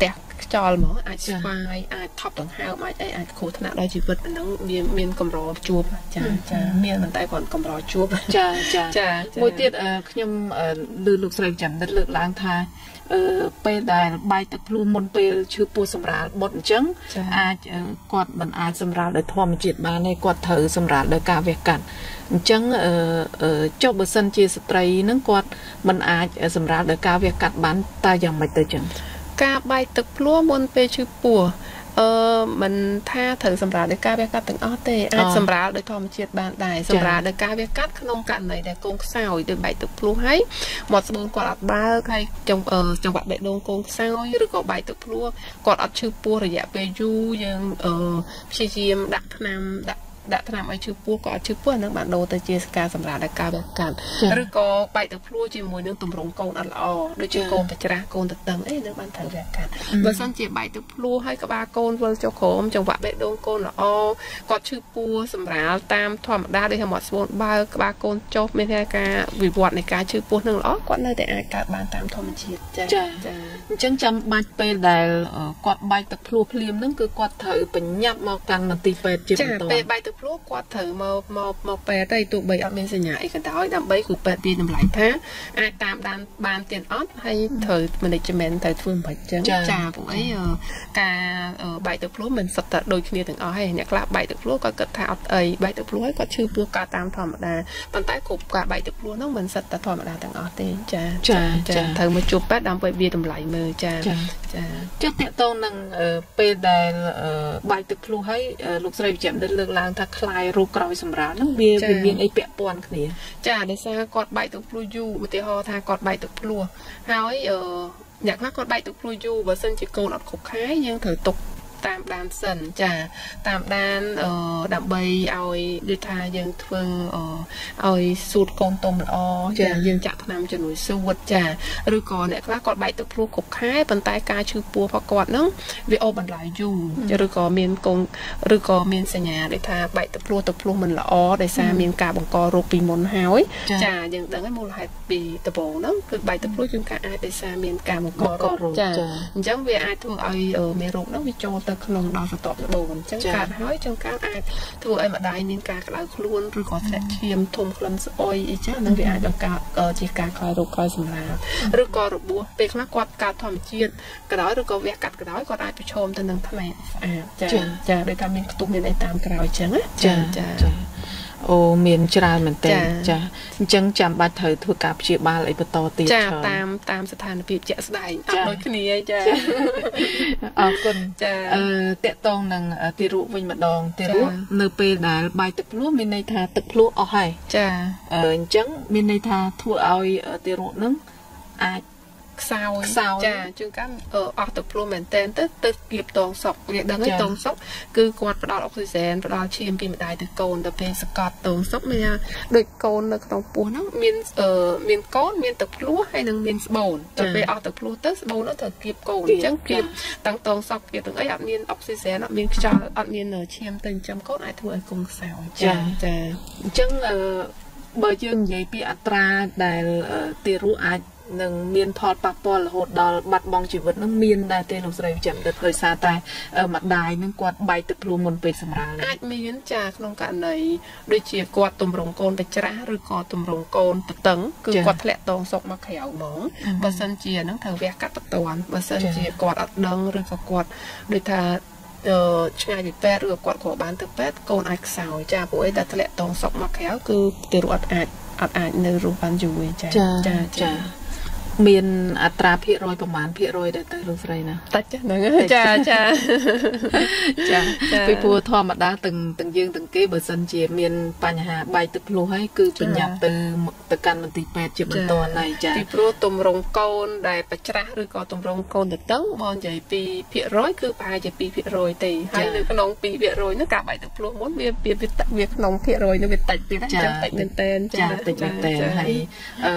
ខ្យល់ហ្មងអាចស្វាយអាចថប់ដង្ហើមអាចអីអាចគ្រោះថ្នាក់ដល់ជីវិតហ្នឹងមានមានកម្រជួបចាចាមានមិនតែគាត់កម្រជួបចាចាចាមួយទៀតខ្ញុំឮលោកស្រីចាំដិតលើកឡើងថាអឺពេលដែលបាយទឹកភ្លួមុនពេលឈឺពោះសម្រាលបុតអញ្ចឹងអាចគាត់មិនអាចសម្រាលដោយធម្មជាតិបានទេគាត់ត្រូវសម្រាលដោយការវះកាត់អញ្ចឹងអឺចុះបើសិនជាស្ត្រីហ្នឹងគាត់មិនអាចសម្រាលដោយការវះកាត់បានតើយ៉ាងម៉េចទៅចឹងការបាយទឹកភ្លួមុនពេលឈឺពោះអឺមិនថាត្រូវសម្រាលដោយការវះកាត់ទាំងអស់ទេអាចសម្រាលដោយធម្មជាតិបានដែរសម្រាលដោយការវះកាត់ក្នុងករណីដែលកូនខ្សោយដោយបែកទឹកភ្លួហើយមាត់ស្បូនគាត់អត់បើកហើយចង្ចង្វាក់បេះដូងកូនខ្សោយឬក៏បែកទឹកភ្លួគាត់អត់ឈឺពោះរយៈពេលយូរយើងអឺព្យាយាមដាក់ថ្នាំដាក់ដាក់ថ្នាំឲ្យឈឺពោះក៏អត់ឈឺពោះហ្នឹងបានដូរទៅជាការសម្រាលដោយការវះកាត់ឬក៏បែកទឹកភ្លួជាមួយនឹងទម្រង់កូនអត់ល្អដូចជាកូនបច្រាស់កូនតតឹងអីហ្នឹងបានត្រូវវះកាត់បើសិនជាបែកទឹកភ្លួហើយក្បាលកូនវិលចុះក្រោមចង្វាក់បេះដូងកូនល្អគាត់ឈឺពោះសម្រាលតាមធម្មតាដូចថាមាត់ស្បូនបើក្បាលកូនចុះមានការវិវត្តនៃការឈឺពោះហ្នឹងល្អគាត់នៅតែអាចកើតបានតាមធម្មជាតិចាចាអញ្ចឹងចាំបាច់ពេលដែលគាត់បែកទឹកភ្លួភ្លាមហ្នឹងគឺគាត់ត្រូវបញ្ញាប់មកកាន់មន្ទីរពេទ្យជាបន្តពេលបែកទឹកព្រោះគាត់ត្រូវមកមកមកពេទ្យទៅទោះបីអត់មានសញ្ញាអីក៏ដោយដើម្បីគ្រូពេទ្យទីតម្លៃថាអាចតាមដានបានទៀតអត់ហើយត្រូវ management ត្រូវធ្វើមិនបាច់ចឹងចាពួកអីការបែកទឹកភ្លោះមិនសុទ្ធតែដូចគ្នាទាំងអស់ទេអ្នកខ្លះបែកទឹកភ្លោះគាត់គិតថាអត់អីបែកទឹកភ្លោះហើយគាត់ឈឺពោះកើតតាមធម្មតាប៉ុន្តែគ្រប់ការបែកទឹកភ្លោះហ្នឹងមិនសុទ្ធតែធម្មតាទាំងអស់ទេចាចាចាត្រូវមកជួបពេទ្យដើម្បីវាតម្លៃមើលចាចាចុះតកតងនឹងពេលដែលបែកទឹកភ្លោះហើយលោកស្រីវិជ្ជបណ្ឌិតលើកឡើងថាខ្លាយរោគក្រោយសម្រាលហ្នឹងវាវាមានអីពាក់ព័ន្ធគ្នាចាដោយសារគាត់បែកទឹកភ្លោះយូរឧទាហរណ៍ថាគាត់បែកទឹកភ្លោះហើយអឺអ្នកខ្លះគាត់បែកទឹកភ្លោះយូរបើសិនជាកូនអត់គ្រប់ខែយើងត្រូវទុកតាមដានសិនចាតាមដានអឺដើម្បីឲ្យដូចថាយើងធ្វើអឺឲ្យសួតកូនទុំល្អចាយើងចាក់ថ្នាំជំនួយសួតចាឬក៏អ្នកខ្លះគាត់បែកទឹកភ្លោះគ្រប់ខែប៉ុន្តែការឈឺពោះរបស់គាត់ហ្នឹងវាអូសបន្លាយយូរឬក៏មានកូនឬក៏មានសញ្ញាដូចថាបែកទឹកភ្លោះទឹកភ្លោះមិនល្អដោយសារមានការបង្ករោគពីមុនហើយចាយើងដឹងហើយមូលហេតុពីដំបូងហ្នឹងគឺបែកទឹកភ្លោះយើងការអាចដោយសារមានការបង្ករោគចាអញ្ចឹងវាអាចធ្វើឲ្យមេរោគហ្នឹងវាចូលទៅក្នុងដល់បន្ទាប់ស្បូនអញ្ចឹងកើតហើយចង្កាត់អាចធ្វើឲ្យម្ដាយមានការក្តៅខ្លួនឬក៏ធ្លាក់ឈាមធំក្លិនស្អុយអីចឹងនឹងវាអាចបង្កើតជាការខ្លាយរោគក្រោយសម្រាលឬក៏របួសពេលខ្លះគាត់កើតធម្មជាតិក៏ដោយឬក៏វះកាត់ក៏ដោយគាត់អាចប្រឈមទៅនឹងថ្នាំស្អាតចាចាដោយថាមានខ្ទុះមានអីតាមក្រោយចឹងណាចាចាអូមានច្រើនមែនតើចាអញ្ចឹងចាំបាច់ត្រូវធ្វើការព្យាបាលអីបន្តទៀតចាតាមតាមស្ថានភាពជាក់ស្ដែងអត់ដូចគ្នាចាអរគុណចាអឺតកតងនឹងទារកវិញម្ដងទារកនៅពេលដែលបាយទឹកភ្លោះមានន័យថាទឹកភ្លោះអស់ហើយចាអញ្ចឹងមានន័យថាធ្វើឲ្យទារកនឹងអាចខ្សោយចាជាងការអស់ទឹកភ្លួមែនតែនទៅទៅគៀបតងសុកវាដឹងហើយតងសុកគឺគាត់ផ្ដល់អុកស៊ីហ្សែនផ្ដល់ឈាមពីម្ដាយទៅកូនទៅពេលសកត់តងសុកមានដូចកូននៅក្នុងពោះហ្នឹងមានមានកូនមានទឹកភ្លួហើយនឹងមានស្បូនទៅពេលអស់ទឹកភ្លួទៅស្បូននោះត្រូវគៀបកូនអញ្ចឹងគៀបតាំងតងសុកគៀបទាំងអីអត់មានអុកស៊ីហ្សែនអត់មានខ្យល់អត់មានឈាមទៅចិញ្ចឹមកូនអាចធ្វើឲ្យកូនខ្សោយចាចាអញ្ចឹងបើយើងនិយាយពីអត្រាដែលទារកអាចនឹងមានផលប៉ះពាល់រហូតដល់បាត់បង់ជីវិតនឹងមានដែរទេលោកស្រីវិជ្ជបណ្ឌិតដោយសារតែម្ដាយនឹងគាត់បែកទឹកភ្លួមុនពេលសម្រាលអាចមានចាក្នុងករណីដូចជាគាត់ទម្រង់កូនបច្រាស់ឬក៏ទម្រង់កូនតតឹងគឺគាត់ធ្លាក់តងសុកមកក្រៅហ្មងបើសិនជានឹងត្រូវវះកាត់បន្ទាន់បើសិនជាគាត់អត់ដឹងឬក៏គាត់ដូចថាឆ្ងាយពីពេទ្យឬក៏គាត់គ្រាន់បានទៅពេទ្យកូនអាចខ្សោយចាព្រោះអីតែធ្លាក់តងសុកមកក្រៅគឺទារកអត់អាចអត់អាចនៅរស់បានយូរទេចាចាចាមានអត្រាភាគរយប្រមាណភាគរយដែរទៅលោកស្រីណាតិចហ្នឹងចាចាចាពីព្រោះធម្មតាទាំងទាំងយើងទាំងគេបើសិនជាមានបញ្ហាបែកទឹកភ្លោះហើយគឺបញ្ញាប់ទៅទៅកាន់មន្ទីរពេទ្យជាបន្តហើយចាពីព្រោះទម្រង់កូនដែលបច្រាស់ឬក៏ទម្រង់កូនតតឹងបងនិយាយពីភាគរយគឺប្រហែលជាពីរភាគរយទេហើយនៅក្នុងពីរភាគរយនោះការបែកទឹកភ្លោះមុនវាវាវាក្នុងភាគរយនោះវាតិចទៀតចាតិចមែនតើចាតិចមែនតើហើយអឺ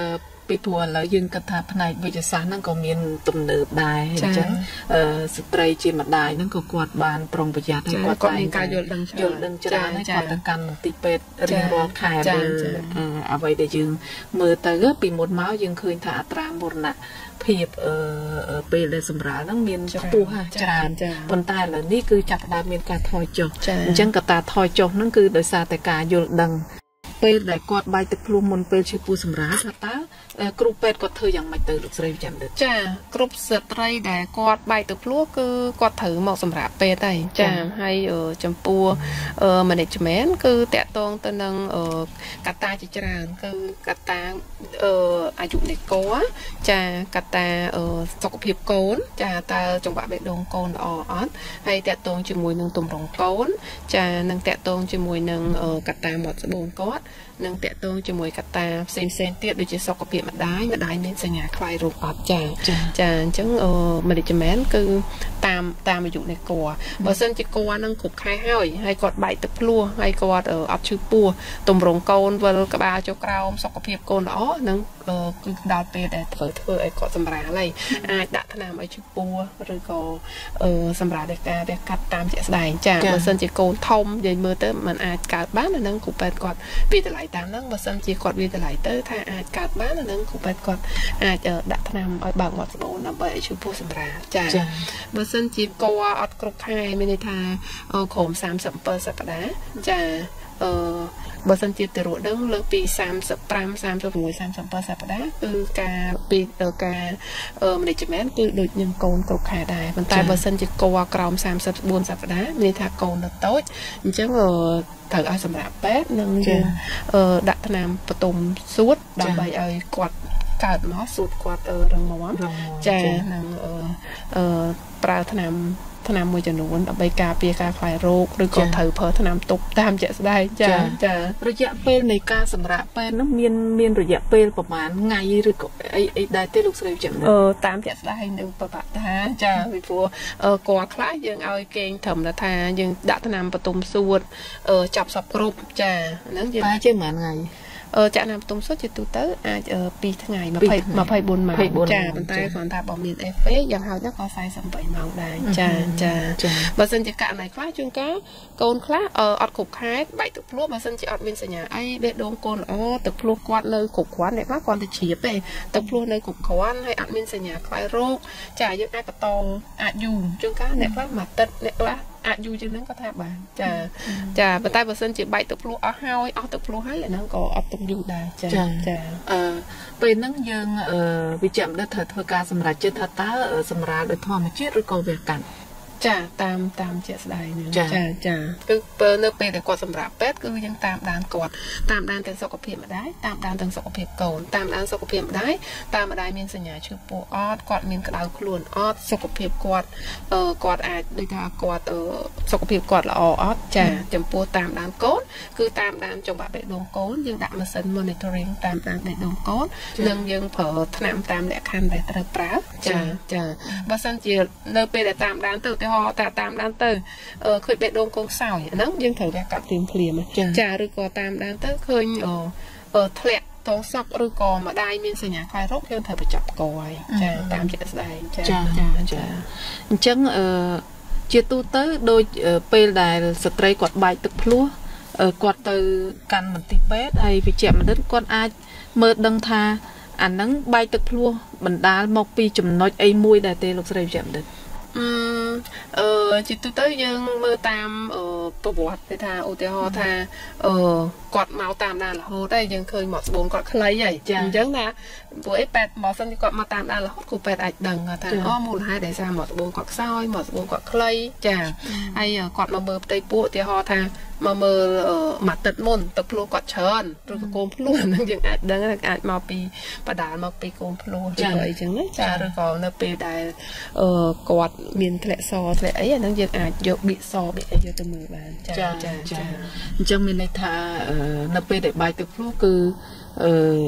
ពីព្រោះឥឡូវយើងគិតថាផ្នែកវិទ្យាសាស្ត្រហ្នឹងក៏មានទំនើបដែរអញ្ចឹងស្ត្រីជាម្ដាយហ្នឹងក៏គាត់បានប្រុងប្រយ័ត្នហើយគាត់មានការយល់ដឹងយល់ដឹងច្រើនហើយគាត់ទៅកាន់មន្ទីរពេទ្យរៀងរាល់ខែមើលអ្វីដែលយើងមើលទៅពីមុនមកយើងឃើញថាអត្រាមរណៈភាពពេលដែលសម្រាលហ្នឹងមានខ្ពស់ច្រើនប៉ុន្តែឥឡូវនេះគឺចាប់ផ្ដើមមានការថយចុះអញ្ចឹងកត្តាថយចុះហ្នឹងគឺដោយសារតែការយល់ដឹងពេលដែលគាត់បាយទឹកភ្លោះមុនពេលឈឺពោះសម្រាលថាតើគ្រូពេទ្យគាត់ធ្វើយ៉ាងម៉េចទៅលោកស្រីវិជ្ជបណ្ឌិតចាគ្រប់ស្ត្រីដែលគាត់បាយទឹកភ្លោះគឺគាត់ត្រូវមកសម្រាប់ពេទ្យហើយចាហើយចំពោះ management គឺតកតងទៅនឹងកត្តាជាច្រើនគឺកត្តាអាយុនៃកូនចាកត្តាសុខភាពកូនចាតើចង្វាក់បេះដូងកូនល្អអត់ហើយតកតងជាមួយនឹងទម្រង់កូនចានឹងតកតងជាមួយនឹងកត្តាមាត់ស្បូនគាត់នឹងតកតងជាមួយកត្តាផ្សេងផ្សេងទៀតដូចជាសុខភាពម្ដាយម្ដាយមានសញ្ញាខ្លាយរោគអត់ចាចាអញ្ចឹង management គឺតាមតាមអាយុនៃកូនបើសិនជាកូននឹងគ្រប់ខែហើយហើយគាត់បែកទឹកភ្លោះហើយគាត់អត់ឈឺពោះទម្រង់កូនវិលក្បាលចុះក្រោមសុខភាពកូនល្អនឹងគឺដល់ពេលដែលធ្វើធ្វើឲ្យគាត់សម្រាលហើយអាចដាក់ថ្នាំឲ្យឈឺពោះឬក៏សម្រាលដោយការវះកាត់តាមជាក់ស្ដែងចាបើសិនជាកូនធំនិយាយមើលទៅมันអាចកើតបានអានឹងគ្រូពេទ្យគាត់វាតម្លៃតាមហ្នឹងបើសិនជាគាត់វាតម្លៃទៅថាអាចកើតបានអានឹងគ្រូពេទ្យគាត់អាចដាក់ថ្នាំឲ្យបើកមាត់ស្បូនដើម្បីឲ្យឈឺពោះសម្រាលចាបើសិនជាកូនអត់គ្រប់ខែមានន័យថាក្រោមសាមសិប7សប្តាហ៍ចាអឺបើសិនជាទារកដឹងលើសពីសាមសិបប្រាំ សាមសិប៦ សាមសិប7សប្តាហ៍គឺការពីការ management គឺដូចនឹងកូនគ្រប់ខែដែរប៉ុន្តែបើសិនជាកូនក្រោមសាមសិបបួនសប្តាហ៍មានន័យថាកូននៅតូចអញ្ចឹងត្រូវឲ្យសម្រាប់ពេទ្យនិងយើងដាក់ថ្នាំបន្ទុំសួតដើម្បីឲ្យគាត់កើតមកសួតគាត់រងមាំចានឹងប្រើថ្នាំថ្នាំមួយចំនួនដើម្បីការពារការខ្លាយរោគឬក៏ត្រូវប្រើថ្នាំទប់តាមជាក់ស្ដែងចាចារយៈពេលនៃការសម្រាកពេទ្យនោះមានមានរយៈពេលប្រហែលថ្ងៃឬក៏អីអីដែរទេលោកស្រីចាំអឺតាមជាក់ស្ដែងនៅប្របាក់ថាចាពីព្រោះគាត់ខ្លះយើងឲ្យគេងត្រឹមថាយើងដាក់ថ្នាំបន្ទុំសួតចាប់សពគ្រប់ចាហ្នឹងយើងតែជាប្រហែលថ្ងៃចាក់ណាំទុំសុទ្ធជាទូទៅអាចពីរថ្ងៃ20 24ម៉ោងចាប៉ុន្តែគ្រាន់តែបើមាន เอฟ เอ យ៉ាងហោចណាស់ក៏สี่สิบแปดម៉ោងដែរចាចាបើសិនជាករណីខ្លះជួនកាលកូនខ្លះអត់គ្រប់ខែបែកទឹកភ្លោះបើសិនជាអត់មានសញ្ញាអីបេះដូងកូនល្អទឹកភ្លោះគាត់នៅគ្រប់គ្រាន់អ្នកខ្លះគាត់ទៅជ្រាបទេទឹកភ្លោះនៅគ្រប់គ្រាន់ហើយអត់មានសញ្ញាខ្លាយរោគចាយើងអាចបន្តអាចយូរជួនកាលអ្នកខ្លះមួយអាទិត្យអ្នកខ្លះអាចយូរជាងហ្នឹងក៏ថាបានចាចាប៉ុន្តែបើសិនជាបែកទឹកភ្លោះអស់ហើយអស់ទឹកភ្លោះហើយអាហ្នឹងក៏អត់ទុកយូរដែរចាចាអឺពេលហ្នឹងយើងវិជ្ជាបណ្ឌិតត្រូវធ្វើការសម្រេចចិត្តថាតើសម្រាលដោយធម្មជាតិឬក៏វះកាត់ចាតាមតាមជាក់ស្ដែងចាចាគឺពេលនៅពេលដែលគាត់សម្រាប់ពេទ្យគឺយើងតាមដានគាត់តាមដានទាំងសុខភាពម្ដាយតាមដានទាំងសុខភាពកូនតាមដានសុខភាពម្ដាយតាមម្ដាយមានសញ្ញាឈឺពោះអត់គាត់មានក្តៅខ្លួនអត់សុខភាពគាត់គាត់អាចដូចថាគាត់សុខភាពគាត់ល្អអត់ចាចំពោះតាមដានកូនគឺតាមដានចង្វាក់បេះដូងកូនយើងដាក់ម៉ាស៊ីន monitoring តាមដានបេះដូងកូននិងយើងប្រើថ្នាំតាមលក្ខខណ្ឌដែលត្រូវប្រើចាចាបើសិនជានៅពេលដែលតាមដានទៅតែតាមដានទៅឃើញបេះដូងកូនខ្សោយហ្នឹងយើងត្រូវវះកាត់ភ្លាមភ្លាមចាឬក៏តាមដានទៅឃើញធ្លាក់តងសក់ឬក៏ម្ដាយមានសញ្ញាខ្លាយរោគយើងត្រូវបញ្ចប់កហើយចាតាមជាក់ស្ដែងចាចាចាអញ្ចឹងជាទូទៅដូចពេលដែលស្ត្រីគាត់បែកទឹកភ្លោះគាត់ទៅកាន់មន្ទីរពេទ្យហើយវិជ្ជាបណ្ឌិតគាត់អាចមើលដឹងថាអាហ្នឹងបែកទឹកភ្លោះបណ្ដាលមកពីចំណុចអីមួយដែរទេលោកស្រីវិជ្ជាបណ្ឌិតអឺអឺជាទូទៅយើងមើលតាមប្រវត្តិគេថាឧទាហរណ៍ថាអឺគាត់មកតាមដានរហូតហើយយើងឃើញមកស្បូនគាត់ខ្លីហើយអញ្ចឹងណាពួកអីពេទ្យមកសិនគាត់មកតាមដានរហូតគ្រូពេទ្យអាចដឹងថាអូមូលហេតុដែលសារមកស្បូនគាត់ខ្សោយមកស្បូនគាត់ខ្លីចាហើយគាត់មកមើលផ្ទៃពោះឧទាហរណ៍ថាមកមើលមួយទឹកមុនទឹកភ្លោះគាត់ច្រើនឬក៏កូនភ្លោះហ្នឹងយើងអាចដឹងអាចមកពីបដាលមកពីកូនភ្លោះឬក៏អីចឹងណាចាឬក៏នៅពេលដែលគាត់មានធ្លាក់សធ្លាក់អីអាហ្នឹងយើងអាចយកបៀកសបៀកអីយកទៅមើលបានចាចាចាអញ្ចឹងមានន័យថានៅពេលដែលបាយទឹកភ្លោះគឺអឺ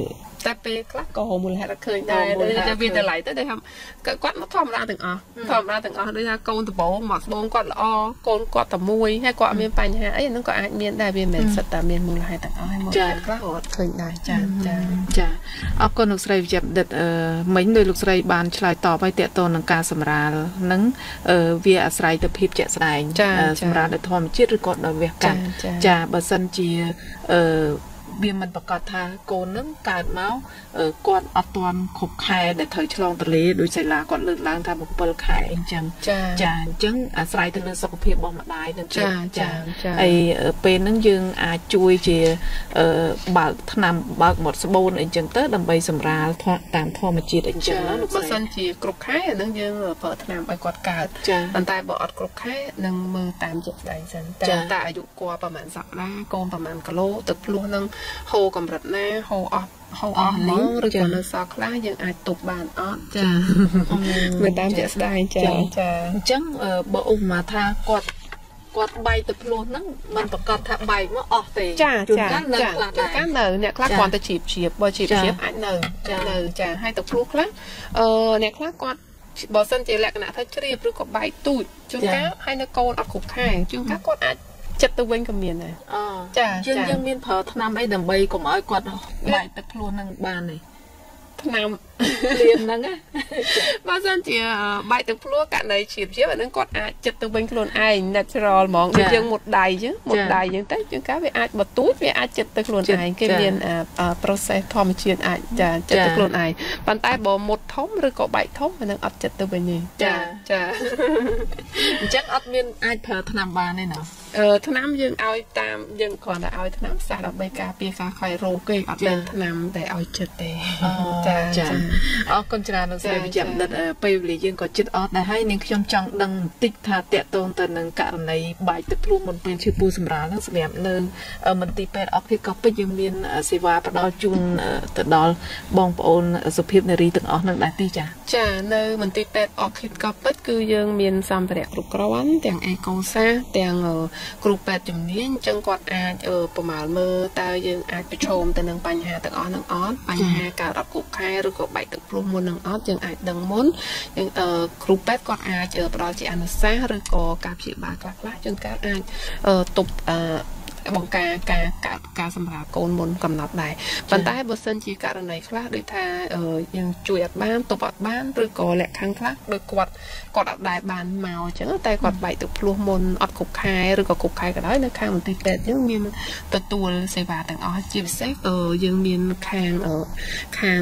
តែពេលខ្លះក៏មូលហេតុឃើញដែរតែវាតម្លៃទៅដែលគាត់មកធម្មតាទាំងអស់ធម្មតាទាំងអស់ដូចថាកូនដំបងមកស្បូនគាត់ល្អកូនគាត់តែមួយហើយគាត់មានបញ្ហាអីហ្នឹងក៏អាចមានដែរវាមិនមែនសិតតែមានមូលហេតុទាំងអស់ហើយមកខ្លះក៏ឃើញដែរចាចាចាអរគុណលោកស្រីវិជ្ជបណ្ឌិតអឺមិញដោយលោកស្រីបានឆ្លើយតបឲ្យតកតនឹងការសម្រាលហ្នឹងវាអាស្រ័យទៅភាពជាក់ស្ដែងសម្រាលដោយធម្មជាតិឬក៏ដោយវះកាត់ចាបើសិនជាអឺវាមិនប្រកាសថាកូននឹងកើតមកគាត់អត់ទាន់គ្រប់ខែដែលត្រូវឆ្លងទលេដោយសៃឡាគាត់លើកឡើងថាbảyខែអញ្ចឹងចាអញ្ចឹងអាស្រ័យទៅលើសុខភាពរបស់ម្ដាយនឹងចាចាហើយពេលហ្នឹងយើងអាចជួយជាបើកថ្នាំបើកមាត់ស្បូនអីចឹងទៅដើម្បីសម្រាលតាមធម្មជាតិអីចឹងណាលោកបើសិនជាគ្រប់ខែអាហ្នឹងយើងប្រើថ្នាំឲ្យគាត់កើតប៉ុន្តែបើអត់គ្រប់ខែនឹងមើលតាមជាក់ស្ដែងសិនតែតែអាយុគាត់ប្រហែលសប្តាហ៍កូនប្រហែលគីឡូទឹកភ្លោះនឹងហូរកម្រិតណាហូរអស់ហូរអស់នេះឬក៏នៅសល់ខ្លះយើងអាចទប់បានអត់ចាមើលតាមជាក់ស្ដែងចាចាអញ្ចឹងបើឧបមាថាគាត់គាត់បែកទៅភ្លោះហ្នឹងมันប្រកាសថាបែកមកអស់ទេចាចាចានៅអ្នកខ្លះគ្រាន់តែជីបជីបបើជីបជីបអាចនៅនៅចាហើយទៅភ្លោះខ្លះអឺអ្នកខ្លះគាត់បើសិនជាលក្ខណៈថាជ្រាបឬក៏បែកទូចជួនកាលហើយនៅកូនអត់គ្រប់ខែជួនកាលគាត់អាចចិត្តទៅវិញក៏មានដែរអូចាយើងយើងមានប្រើថ្នាំអីដើម្បីកុំឲ្យគាត់បែកទឹកខ្លួននឹងបានទេថ្នាំលៀនហ្នឹងណាបើសិនជាបែកទឹកភ្លោះករណីជ្រាបជ្រាបអាហ្នឹងគាត់អាចចិត្តទៅវិញខ្លួនឯង natural ហ្មងដូចយើងមុតដៃចឹងមុតដៃចឹងទៅជាងកាវាអាចបទូចវាអាចចិត្តទៅខ្លួនឯងគេមាន process ធម្មជាតិអាចចាចិត្តទៅខ្លួនឯងប៉ុន្តែបើមុតធំឬក៏បែកធំអាហ្នឹងអត់ចិត្តទៅវិញទេចាចាអញ្ចឹងអត់មានអាចប្រើថ្នាំបានទេណាអឺថ្នាំយើងឲ្យតាមយើងគ្រាន់តែឲ្យថ្នាំសាសដើម្បីការពារការខ្វែងរោគគេអត់មានថ្នាំតែឲ្យចិត្តទេចាចាអរគុណច្រើនលោកស្រីវិជ្ជបណ្ឌិតពេលវេលាយើងក៏ចិត្តអត់ដែរហើយនាងខ្ញុំចង់ដឹងបន្តិចថាតកតងទៅនឹងករណីបែកទឹកភ្លោះមុនពេលឈឺពោះសម្រាលហ្នឹងសម្រាប់នៅមន្ទីរពេទ្យអគ្គិកោពេជ្រយើងមានសេវាផ្ដល់ជូនទៅដល់បងប្អូនសុភាពនារីទាំងអស់ហ្នឹងដែរទេចាចានៅមន្ទីរពេទ្យអគ្គិកោពេជ្រគឺយើងមានសម្ភារៈគ្រប់គ្រាន់ទាំងអេកូសាទាំងគ្រូពេទ្យជំនាញអញ្ចឹងគាត់អាចប្រមាលមើលតើយើងអាចប្រឈមទៅនឹងបញ្ហាទាំងអស់ហ្នឹងអត់បញ្ហាកើតអត់គ្រប់ខែឬក៏បែកទឹកភ្លោះមុននឹងអត់យើងអាចដឹងមុនយើងគ្រូពេទ្យគាត់អាចផ្ដល់ជាអនុសាសន៍ឬក៏ការព្យាបាលខ្លះខ្លះជួនកាលអាចទប់បង្ការការការការសម្រាប់កូនមុនកំណត់ដែរប៉ុន្តែបើសិនជាករណីខ្លះដូចថាយើងជួយអត់បានទប់អត់បានឬក៏លក្ខខណ្ឌខ្លះដូចគាត់គាត់អត់ដែរបានមកអញ្ចឹងតែគាត់បែកទឹកភ្លោះមុនអត់គ្រប់ខែឬក៏គ្រប់ខែក៏ដោយនៅខាងមន្ទីរពេទ្យយើងមានទទួលសេវាទាំងអស់ជាពិសេសយើងមានខាងខាង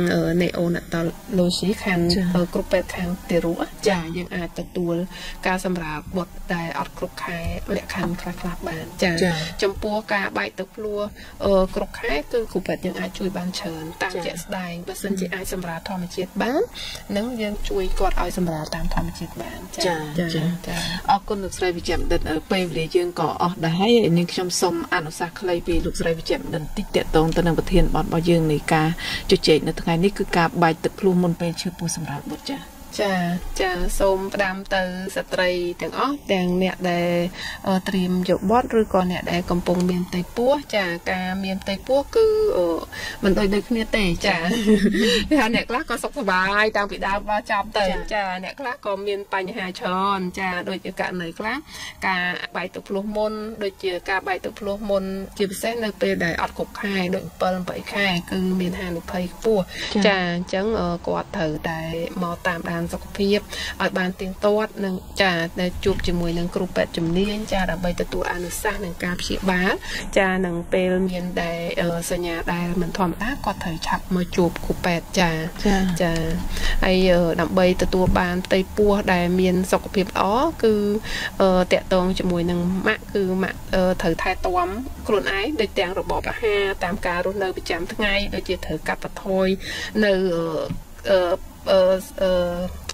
neonatology ខាងគ្រូពេទ្យខាងទារកចាយើងអាចទទួលការសម្រាប់បុត្រដែលអត់គ្រប់ខែលក្ខខណ្ឌខ្លះខ្លះបានចាចំពោះការបែកទឹកភ្លោះគ្រប់ខែគឺគ្រូពេទ្យយើងអាចជួយបានច្រើនតាមជាក់ស្ដែងបើសិនជាអាចសម្រាប់ធម្មជាតិបាននឹងយើងជួយគាត់ឲ្យសម្រាប់តាមធម្មជាតិបានចាចាចាអរគុណលោកស្រីវិជ្ជបណ្ឌិតពេលវេលាយើងក៏អស់ដែរហើយនាងខ្ញុំសូមអនុសាសន៍ខ្លីពីលោកស្រីវិជ្ជបណ្ឌិតតិចតកតងទៅនឹងប្រធានបទរបស់យើងនៃការជជែកនៅថ្ងៃនេះគឺការបែកទឹកភ្លោះមុនពេលឈឺពោះសម្រាប់បុត្រចាចាចាសូមផ្ដាំទៅស្ត្រីទាំងអស់ទាំងអ្នកដែលត្រៀមយកបទឬក៏អ្នកដែលកំពុងមានផ្ទៃពោះចាការមានផ្ទៃពោះគឺមិនដូចដូចគ្នាទេចាហើយអ្នកខ្លះក៏សុខសប្បាយតាំងពីដើមដល់ចប់ទៅចាអ្នកខ្លះក៏មានបញ្ហាច្រើនចាដូចជាករណីខ្លះការបែកទឹកភ្លោះមុនដូចជាការបែកទឹកភ្លោះមុនជាពិសេសនៅពេលដែលអត់គ្រប់ខែដូចbảy 8ខែគឺមានហានិភ័យខ្ពស់ចាអញ្ចឹងគាត់ត្រូវតែមកតាមដានសុខភាពឲ្យបានទៀងទាត់នឹងចាដែលជួបជាមួយនឹងគ្រូពេទ្យជំនាញចាដើម្បីទទួលអនុសាសន៍នឹងការព្យាបាលចានឹងពេលមានដែលសញ្ញាដែលមិនធម្មតាគាត់ត្រូវឆាប់មកជួបគ្រូពេទ្យចាចាហើយដើម្បីទទួលបានផ្ទៃពោះដែលមានសុខភាពល្អគឺតកតងជាមួយនឹងម៉ាក់គឺម៉ាក់ត្រូវថែទាំខ្លួនឯងដូចទាំងរបបអាហារតាមការរស់នៅប្រចាំថ្ងៃដូចជាត្រូវកាត់បន្ថយនៅអឺអឺ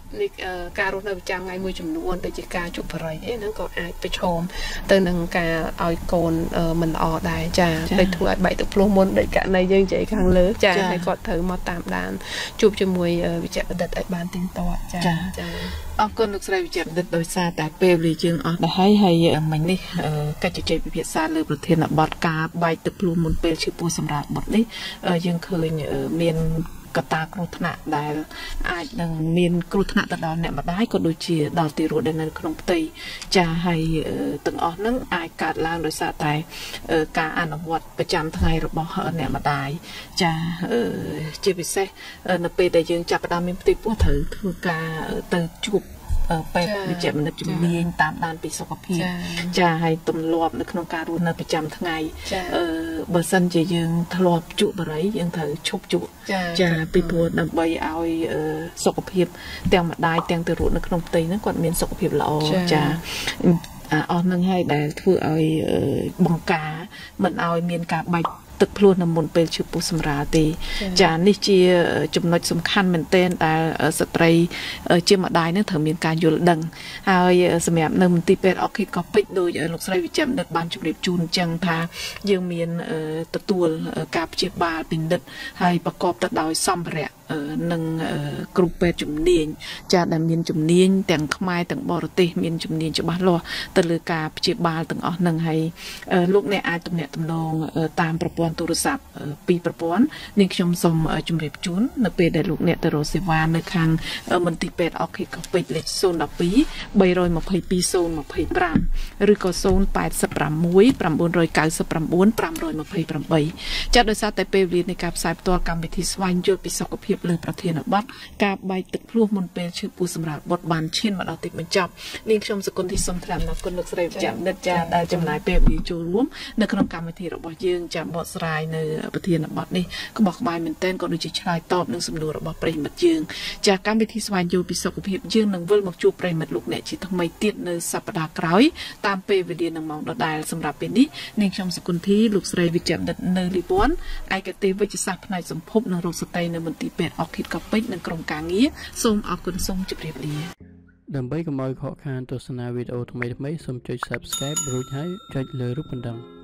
នេះការរស់នៅប្រចាំថ្ងៃមួយចំនួនដូចជាការជប់បរិយអីហ្នឹងក៏អាចប្រឈមទៅនឹងការឲ្យកូនមិនល្អដែរចាដូចធ្វើឲ្យបែកទឹកភ្លោះមុនដូចករណីយើងនិយាយខាងលើចាហើយគាត់ត្រូវមកតាមដានជួបជាមួយវិជ្ជបណ្ឌិតឲ្យបានទៀងទាត់ចាចាអរគុណលោកស្រីវិជ្ជបណ្ឌិតដោយសារតែពេលវេលាយើងអស់ដែរហើយហើយមិញនេះកិច្ចជជែកពិភាក្សាលើប្រធានបទការបែកទឹកភ្លោះមុនពេលឈឺពោះសម្រាប់បុតនេះយើងឃើញមានកត្តាគ្រោះថ្នាក់ដែលអាចនឹងមានគ្រោះថ្នាក់ទៅដល់អ្នកម្ដាយក៏ដូចជាដល់ទីរស់ដែលនៅក្នុងផ្ទៃចាហើយទាំងអស់ហ្នឹងអាចកើតឡើងដោយសារតែការអនុវត្តប្រចាំថ្ងៃរបស់អ្នកម្ដាយចាជាពិសេសនៅពេលដែលយើងចាប់ផ្ដើមមានផ្ទៃពោះត្រូវធ្វើការទៅជួបពេលវិជ្ជបណ្ឌិតជំនាញតាមដានពីសុខភាពចាហើយទម្លាប់នៅក្នុងការរស់នៅប្រចាំថ្ងៃអឺបើសិនជាយើងធ្លាប់ជក់បរិយយើងត្រូវឈប់ជក់ចាពីព្រោះដើម្បីឲ្យសុខភាពទាំងម្ដាយទាំងទៅរស់នៅក្នុងផ្ទៃហ្នឹងគាត់មានសុខភាពល្អចាអស់នឹងហើយដែលធ្វើឲ្យបង្ការមិនឲ្យមានការបែកទឹកភ្លោះនៅមុនពេលឈឺពោះសម្រាលទេចានេះជាចំណុចសំខាន់មែនទែនដែលស្ត្រីជាម្ដាយនឹងត្រូវមានការយល់ដឹងហើយសម្រាប់នៅមន្ទីរពេទ្យអខេតកោះពេជ្រដោយលោកស្រីវិជ្ជបណ្ឌិតបានជម្រាបជូនអញ្ចឹងថាយើងមានទទួលការព្យាបាលពិនិត្យហើយប្រកបទៅដោយសម្ភារៈនឹងគ្រូពេទ្យជំនាញចាដែលមានជំនាញទាំងខ្មែរទាំងបរទេសមានជំនាញច្បាស់លាស់ទៅលើការព្យាបាលទាំងអស់នឹងហើយលោកអ្នកអាចទំនាក់ទំនងតាមប្រព័ន្ធទូរស័ព្ទពីរប្រព័ន្ធនេះខ្ញុំសូមជម្រាបជូននៅពេលដែលលោកអ្នកទៅរកសេវានៅខាងមន្ទីរពេទ្យអខេតកោះពេជ្រលេខศูนย์ หนึ่ง สอง បី ยี่สิบ ยี่สิบ ศูนย์ ยี่สิบ ห้าឬក៏ศูนย์ แปด หก เก้า เก้า เก้า เก้า ห้า ยี่สิบ แปดចាដោយសារតែពេលវេលានៃការផ្សាយផ្ទាល់កម្មវិធីស្វែងយល់ពីសុខភាពលើប្រធានបទការបែកទឹកភ្លោះមុនពេលឈឺពោះសម្រាប់បុតបានឈានមកដល់ទីបញ្ចប់នាងខ្ញុំសុគន្ធធីសុំថ្លែងអំណរគុណលោកស្រីវិជ្ជបណ្ឌិតចាដែលចំណាយពេលវេលាចូលរួមនៅក្នុងកម្មវិធីរបស់យើងចាំបកស្រាយនៅប្រធានបទនេះក្បោះក្បាយមែនទែនក៏ដូចជាឆ្លើយតបនឹងសំណួររបស់ប្រិយមិត្តយើងចាកម្មវិធីស្វែងយល់ពីសុខភាពយើងនឹងវិលមកជួបប្រិយមិត្តលោកអ្នកជាថ្មីទៀតនៅសប្តាហ៍ក្រោយតាមពេលវេលានឹងម៉ោងដដែលសម្រាប់ពេលនេះនាងខ្ញុំសុគន្ធធីលោកស្រីវិជ្ជបណ្ឌិតនៅលីវ័នឯកទេសវិទ្យាសាស្ត្រផ្នែកសម្ភពនិងរោគស្ត្រីនៅមន្ទីរពេទ្យអខេតកោះពេជ្រនិងក្រុមការងារសូមអរគុណសូមជម្រាបលាដើម្បីកុំឲ្យខកខានទស្សនាវីដេអូថ្មីៗសូមចុច Subscribe រួចហើយចុចលើរូបកណ្ដឹង